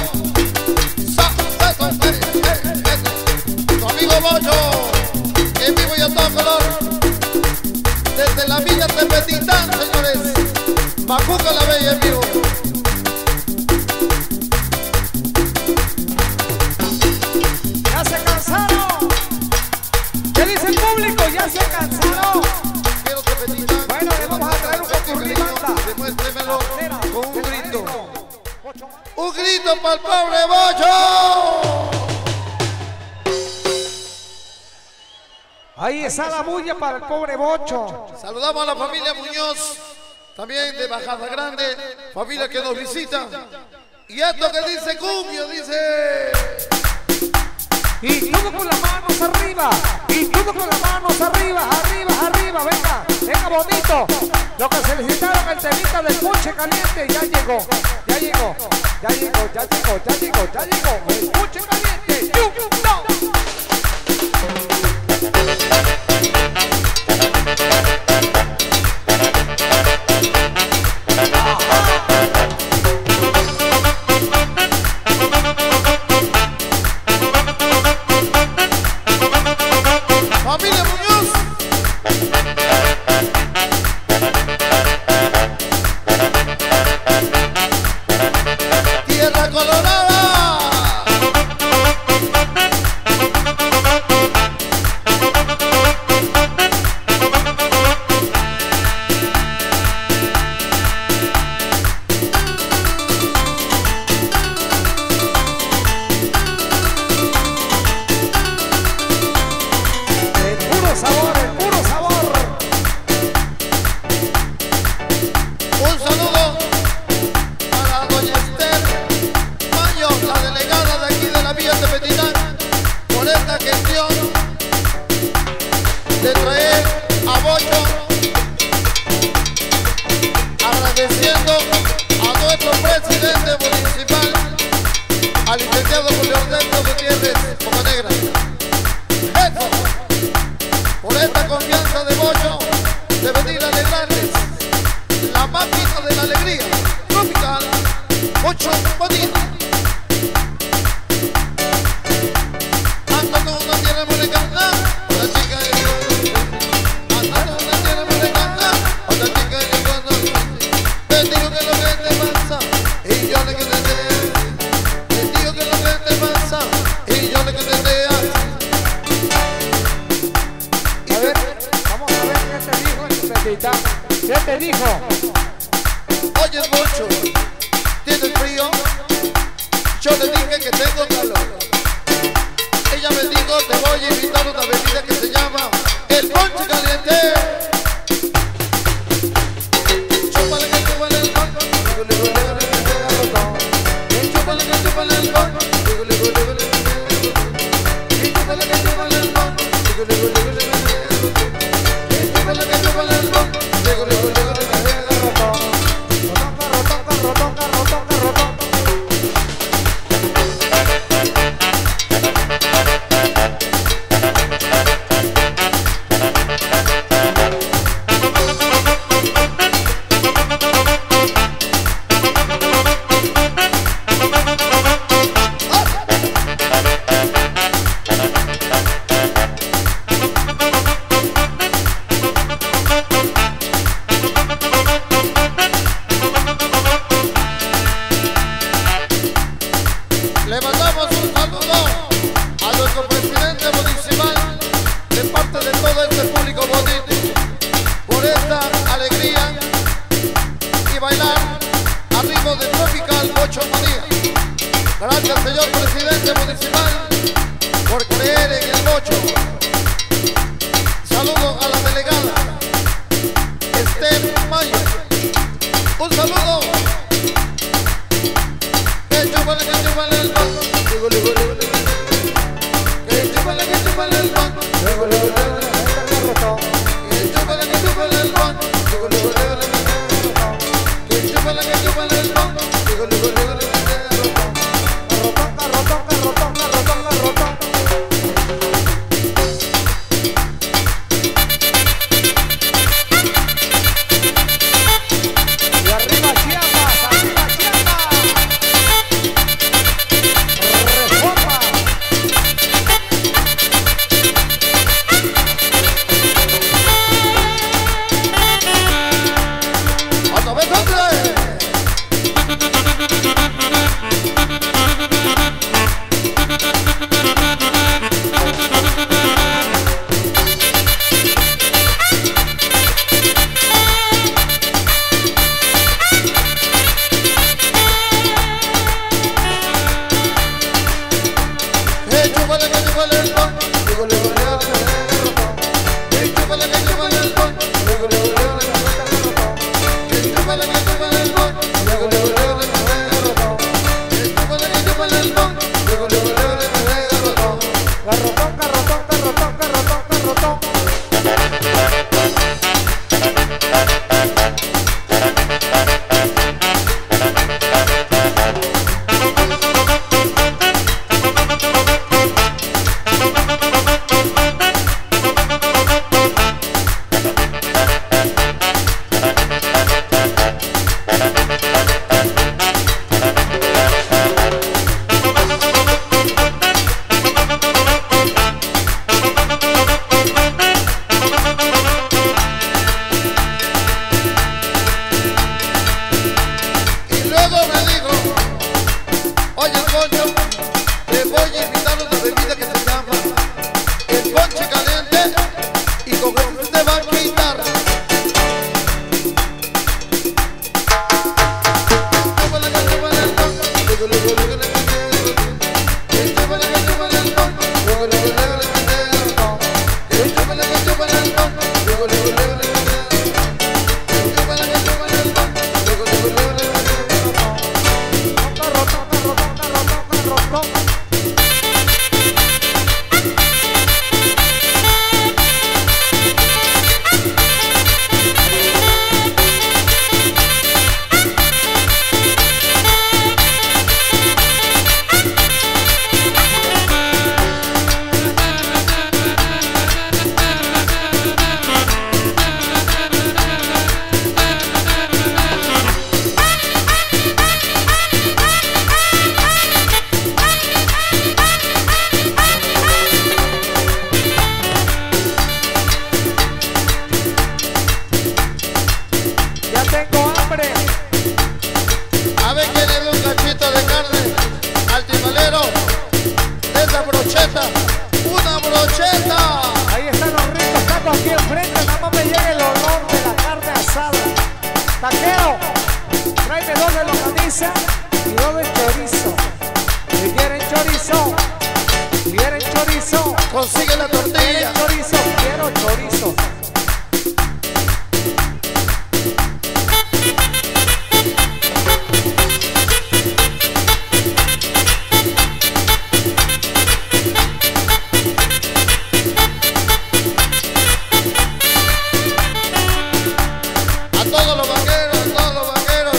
Tu amigo Bocho, en vivo y a todo color, desde la Villa Tepetitán, señores. Macuca la Bella en vivo. Ya se cansaron. ¿Qué dice el público? Ya se cansaron. Quiero Tepetitán. Bueno, le vamos a traer un poco de banda. Demuéstremelo con un grito. saludito para el pobre Bocho. Ahí está la bulla para el pobre Bocho. Saludamos a la familia Muñoz, también de Bajada Grande, familia que nos visita. Y esto que dice cumbio, dice... Y todo con las manos arriba, y todo con las manos arriba, arriba, arriba, venga, venga bonito. Lo que solicitaron el temita del ponche caliente, ya llegó, ya llegó, ya llegó, ya llegó, ya llegó, ya llegó, el ponche caliente. ¡Yum, no! Familia Muñoz. Tierra Colorada. De traer a Bocho, agradeciendo a nuestro presidente municipal, al licenciado Julio Ernesto Gutiérrez Bocanegra. Eso, por esta confianza de Bocho, de venir a alegrarles la máquina de la alegría tropical, Bocho Bonito. Ando con una tierra muy legal, la chica de ¿qué te dijo? Oye, Bocho, ¿tienes frío? Yo le dije que tengo calor. Ella me dijo, te voy a invitar a una bebida que se llama el ponche caliente. Chúpale que chúpale el pan. Chúpale que chúpale el pan. Chúpale que chúpale el pan. Chúpale que chúpale el pan. Le mandamos un saludo a nuestro presidente municipal de parte de todo este público bonito por esta alegría y bailar al ritmo de Tropical Bocho Manía. Gracias, señor presidente municipal, por creer en el Bocho. Saludo a la delegada Esther Mayo. Un saludo. Que chúpale, que chúpale el pan. Que chúpale, que chúpale el pan. Que chúpale, que chúpale el pan. Que chúpale, que chúpale el pan. Rotonga, rotonga. consigue la tortilla. Chorizo, quiero chorizo. A todos los vaqueros, a todos los vaqueros.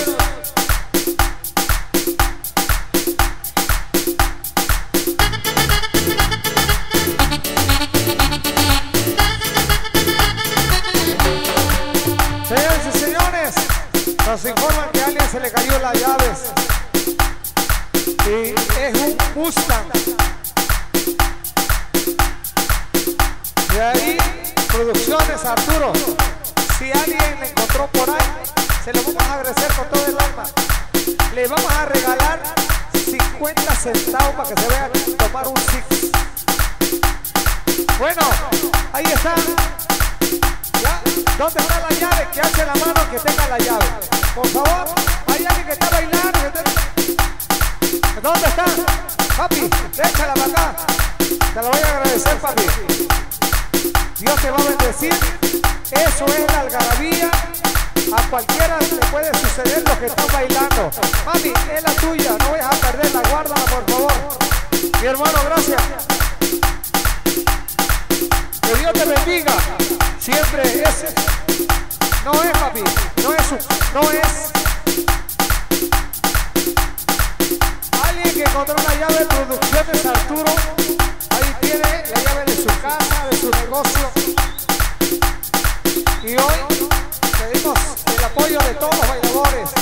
Señores y señores, nos informan que a alguien se le cayó las llaves y es un Mustang. De ahí, Producciones Arturo. Si alguien le encontró por ahí, se lo vamos a agradecer con todo el alma. Le vamos a regalar cincuenta centavos para que se vea tomar un six. Bueno, ahí está. ¿Ya? ¿Dónde está la llave? Que hace la mano que tenga la llave. Por favor, hay alguien que está bailando. ¿Dónde está? Papi, déjala para acá. Te lo voy a agradecer, papi. Dios te va a bendecir. Eso es la algarabía. A cualquiera le puede suceder lo que están bailando. Mami, es la tuya. No vayas a perderla. Guárdala, por favor. Mi hermano, gracias. Que Dios te bendiga. Siempre es. No es, papi. No es. No es. Alguien que encontró la llave de Producciones Arturo. Ahí tiene la llave de su casa, de su negocio. Y hoy pedimos el apoyo de todos los bailadores.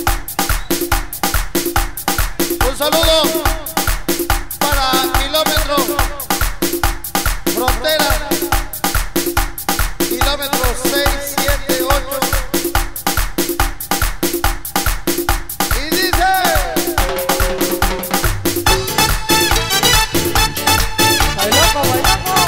Un saludo para Kilómetro Frontera, kilómetro seis siete ocho. Y dice: ¡Bailamos, bailamos!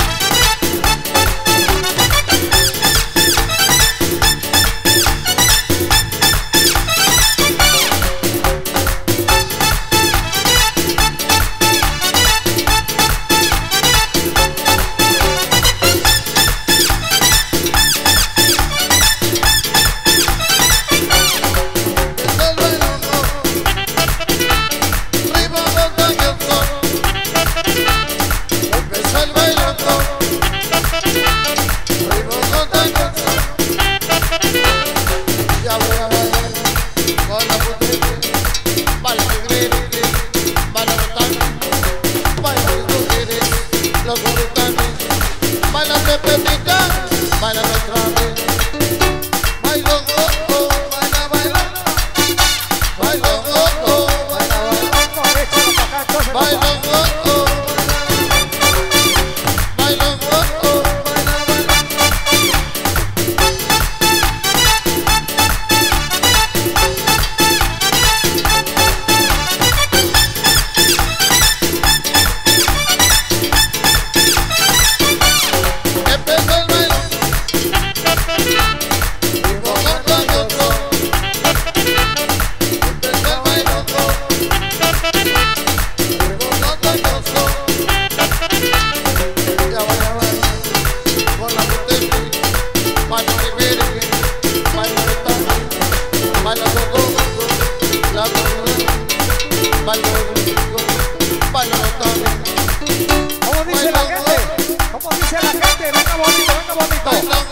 ¿Cómo dice la gente? ¿Cómo dice la gente? Venga bonito, venga bonito.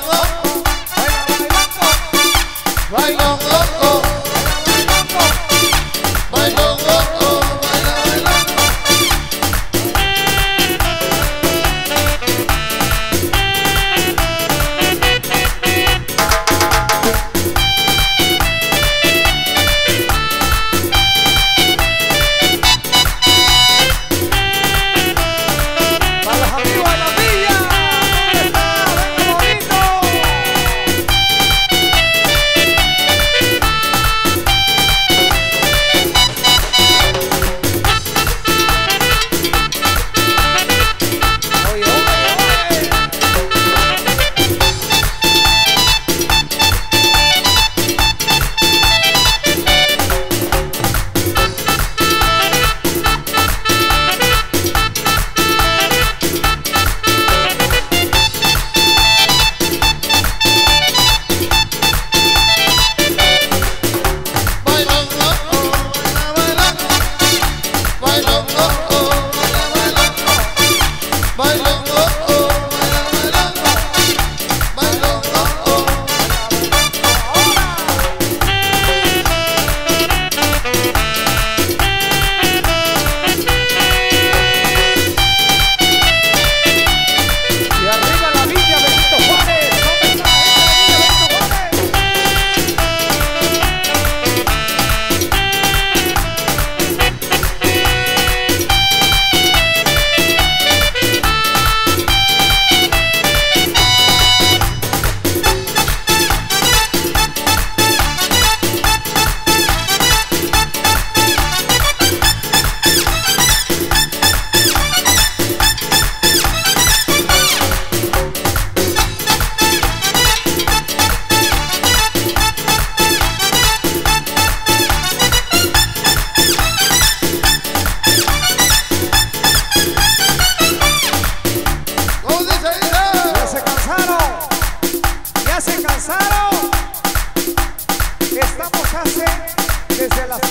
Bailongo, bailongo, bailongo, bailongo.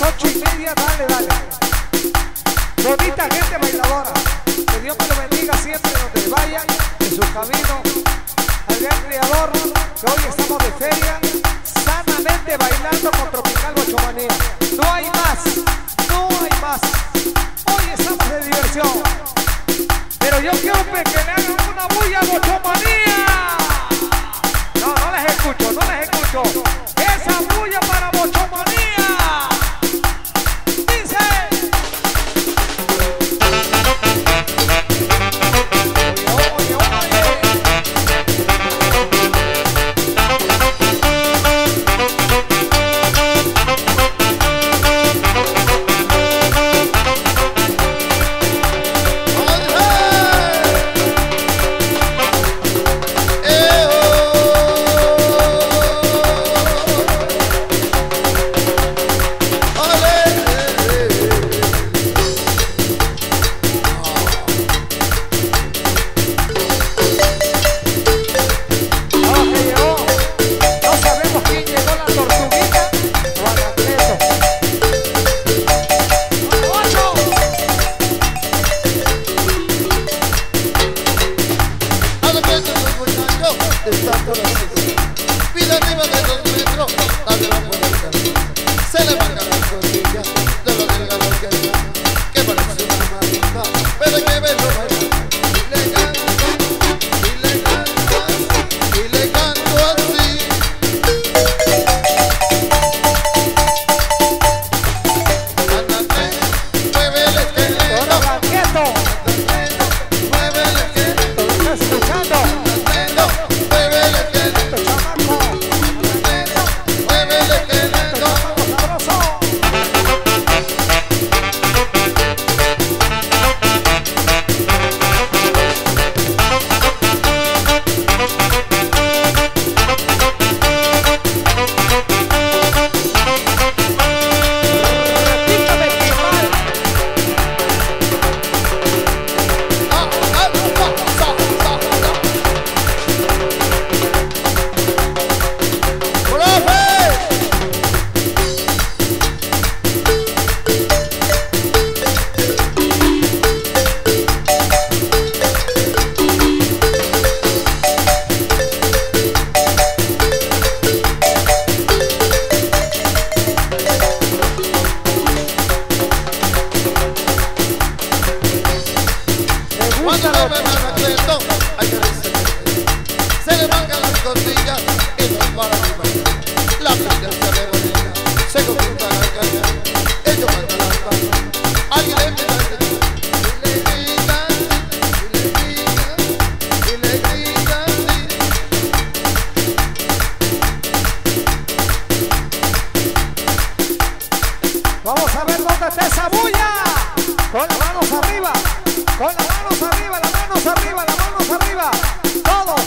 ocho y media, dale, dale. Bonita gente bailadora. Que Dios me lo bendiga siempre donde vayan, en su camino. Al gran Creador, que hoy estamos de feria, sanamente bailando con Tropical Bochomanía. No hay más, no hay más. Hoy estamos de diversión. Pero yo quiero que le hagan una bulla a Bochomanía. No, no les escucho, no les escucho. Esa bulla para Bochomanía. Dice. Oye, oye, oye. Vamos a ver dónde está esa bulla. Con las manos arriba, con las manos arriba, las manos arriba, las manos arriba. Todos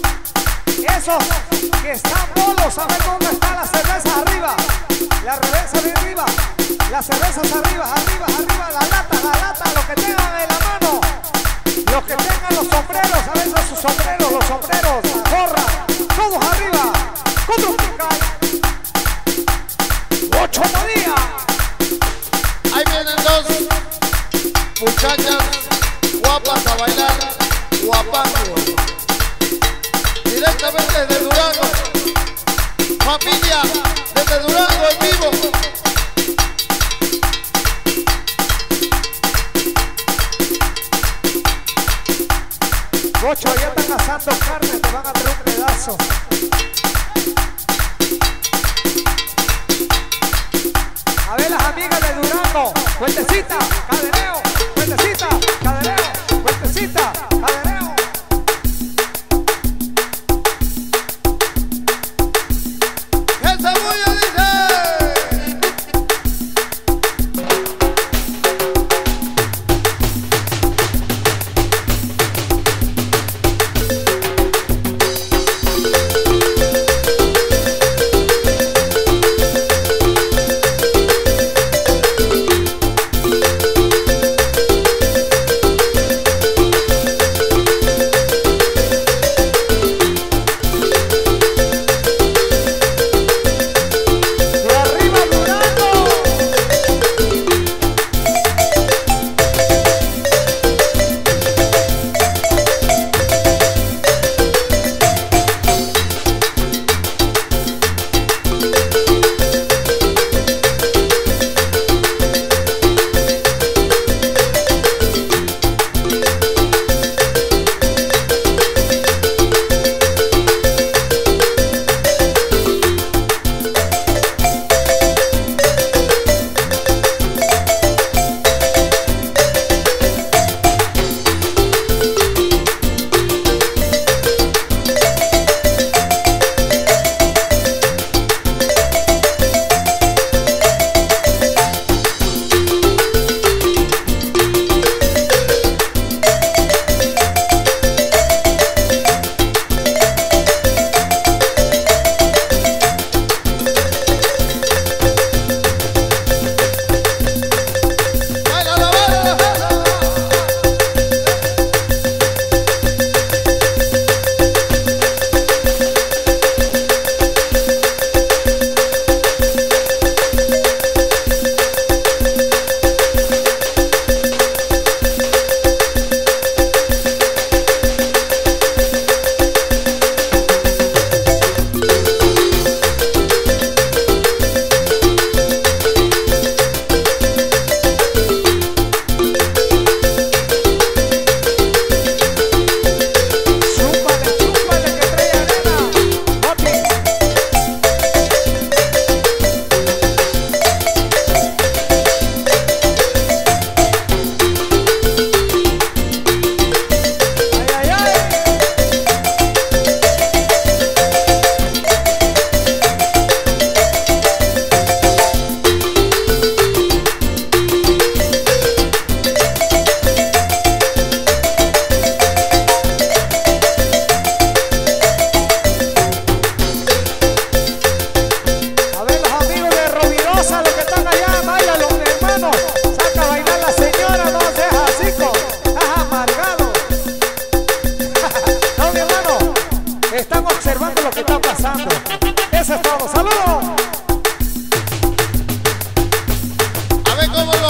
esos que están bolos, a ver dónde está la cerveza arriba. La cerveza bien arriba, las cervezas arriba, arriba, arriba, la lata, la lata, los que tengan en la mano. Los que tengan los sombreros, a veces sus sombreros, los sombreros, la gorra, todos arriba. Con Tropical Bochomanía. Ahí vienen dos muchachas guapas a bailar guapango. Directamente desde Durango. Familia desde Durango en vivo. Bocho, ya están asando carne, te van a traer un pedazo. A ver las amigas de Durango, cuentecita, cadeneo, cuentecita, cadeneo, cuentecita, cadeneo. ¡Esa bulla dice!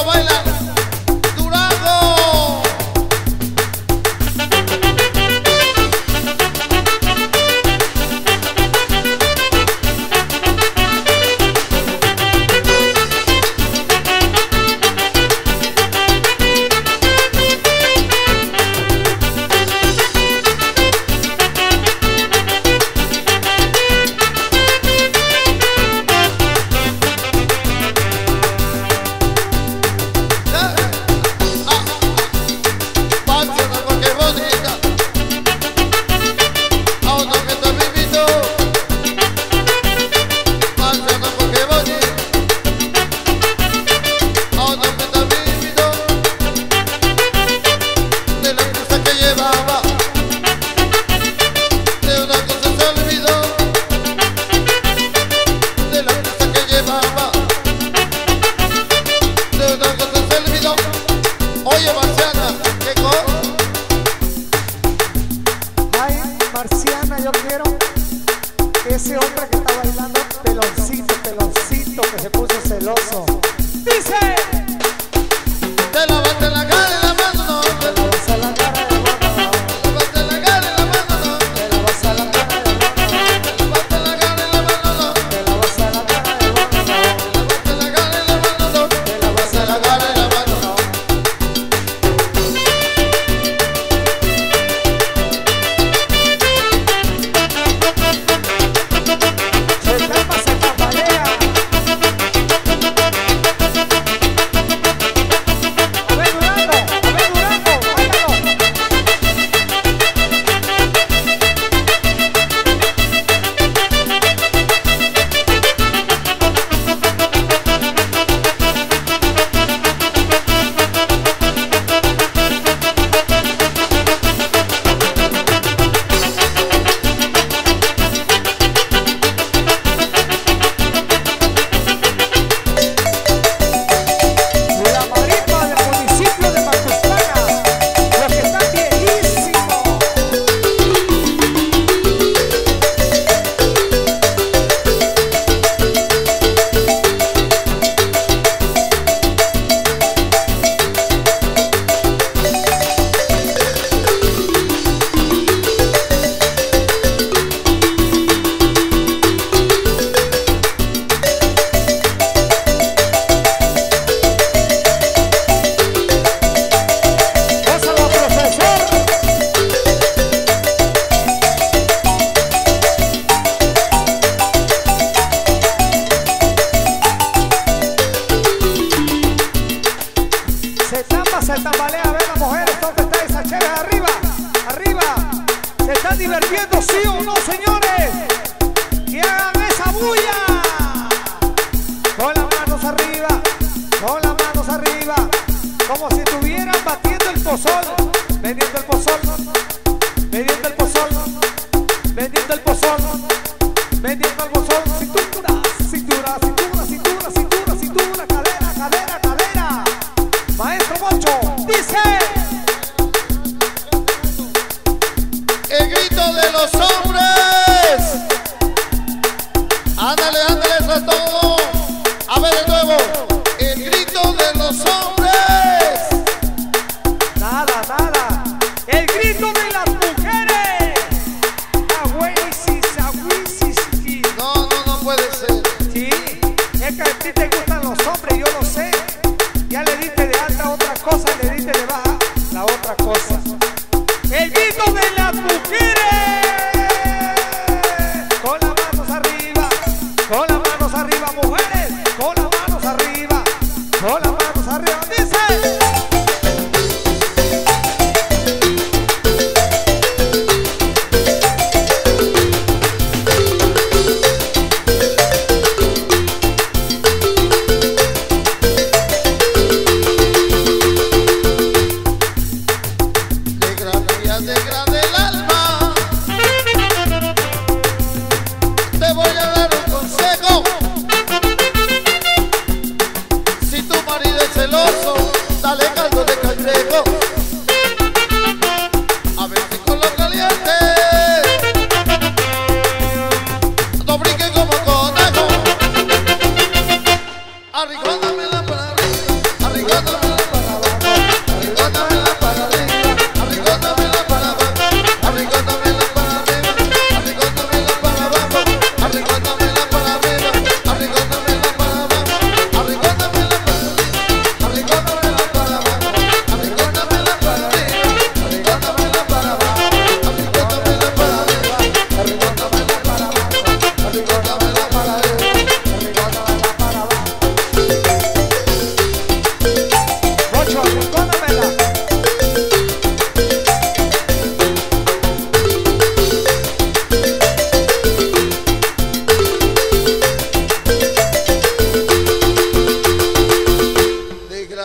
baila Durango. Oye, Marciana, ¿qué cosa? Ay, Marciana, yo quiero ese hombre que está bailando, peloncito, peloncito, que se puso celoso. Dice: te lavaste la cara y la mano, no. te la vas a la cara de mano, Te lavaste la cara y la mano, no. te la vas a la cara de mano, Te lavaste la cara y la mano, no. te la vas a la cara de mano, Te lavaste la cara y la mano, no. te la vas a la cara de mano. Se tapa, se tambalea. A ver, Durango, a ver, Durango, báilalo. La marisma del municipio de Macuspana, los que están viejísimos. Gózalo, profesor. Se tapa, se tambalea. A ver, las mujeres, ¿dónde está esa chévere? Arriba, arriba. ¿Se están divirtiendo, sí o no, señores? ¡Que hagan esa bulla! Con las manos arriba, con las manos arriba, como si estuvieran batiendo el pozol, vendiendo el pozol, vendiendo el pozol, vendiendo el pozol, vendiendo el pozol. Cintura, cintura, cintura, cintura, cintura, cintura, cadera, cadera, cadera. Maestro Mocho dice: El grito de los hombres. Ándale, ándale, eso es todo. A ver de nuevo. El grito de los hombres. nada, nada. El grito de las mujeres. Agüisis, agüisis. No, no, no puede ser. Sí, es que a ti te gustan los hombres, yo lo sé. Ya le diste de alta otra cosa, le diste de baja la otra cosa. El grito de las mujeres. Con las manos arriba, con las manos arriba, mujeres. Con las manos arriba, con las manos arriba. Dice: De granilla, de grande el alma. Te voy a dar un consejo. Si tu marido es celoso, dale caldo de cangrejo. A ver si con lo caliente no brinque como conejo. Arrigándamela para arriba, arrigándamela.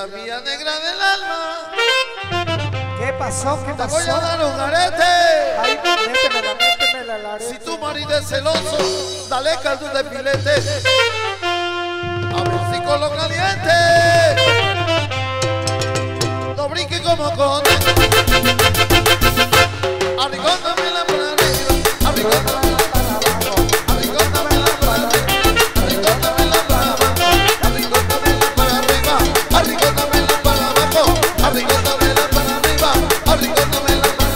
Negra mía, negra del alma, ¿Qué pasó? ¿Qué te pasó? voy a dar un arete. Ay, métemela, métemela, la Si arete. tu marido es celoso, dale caldo de filete. A ver si con lo caliente no brinque como conde. Arrigóndamela para arriba, arrigóndamela para abajo, arrigóndamela para arriba, arrigóndamela para abajo, arrigóndamela para arriba, arrigóndamela para abajo, arrigóndamela para arriba, arrigóndamela para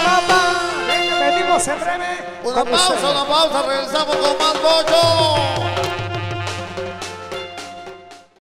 En breve. Una pausa, una pausa, regresamos con más bocho.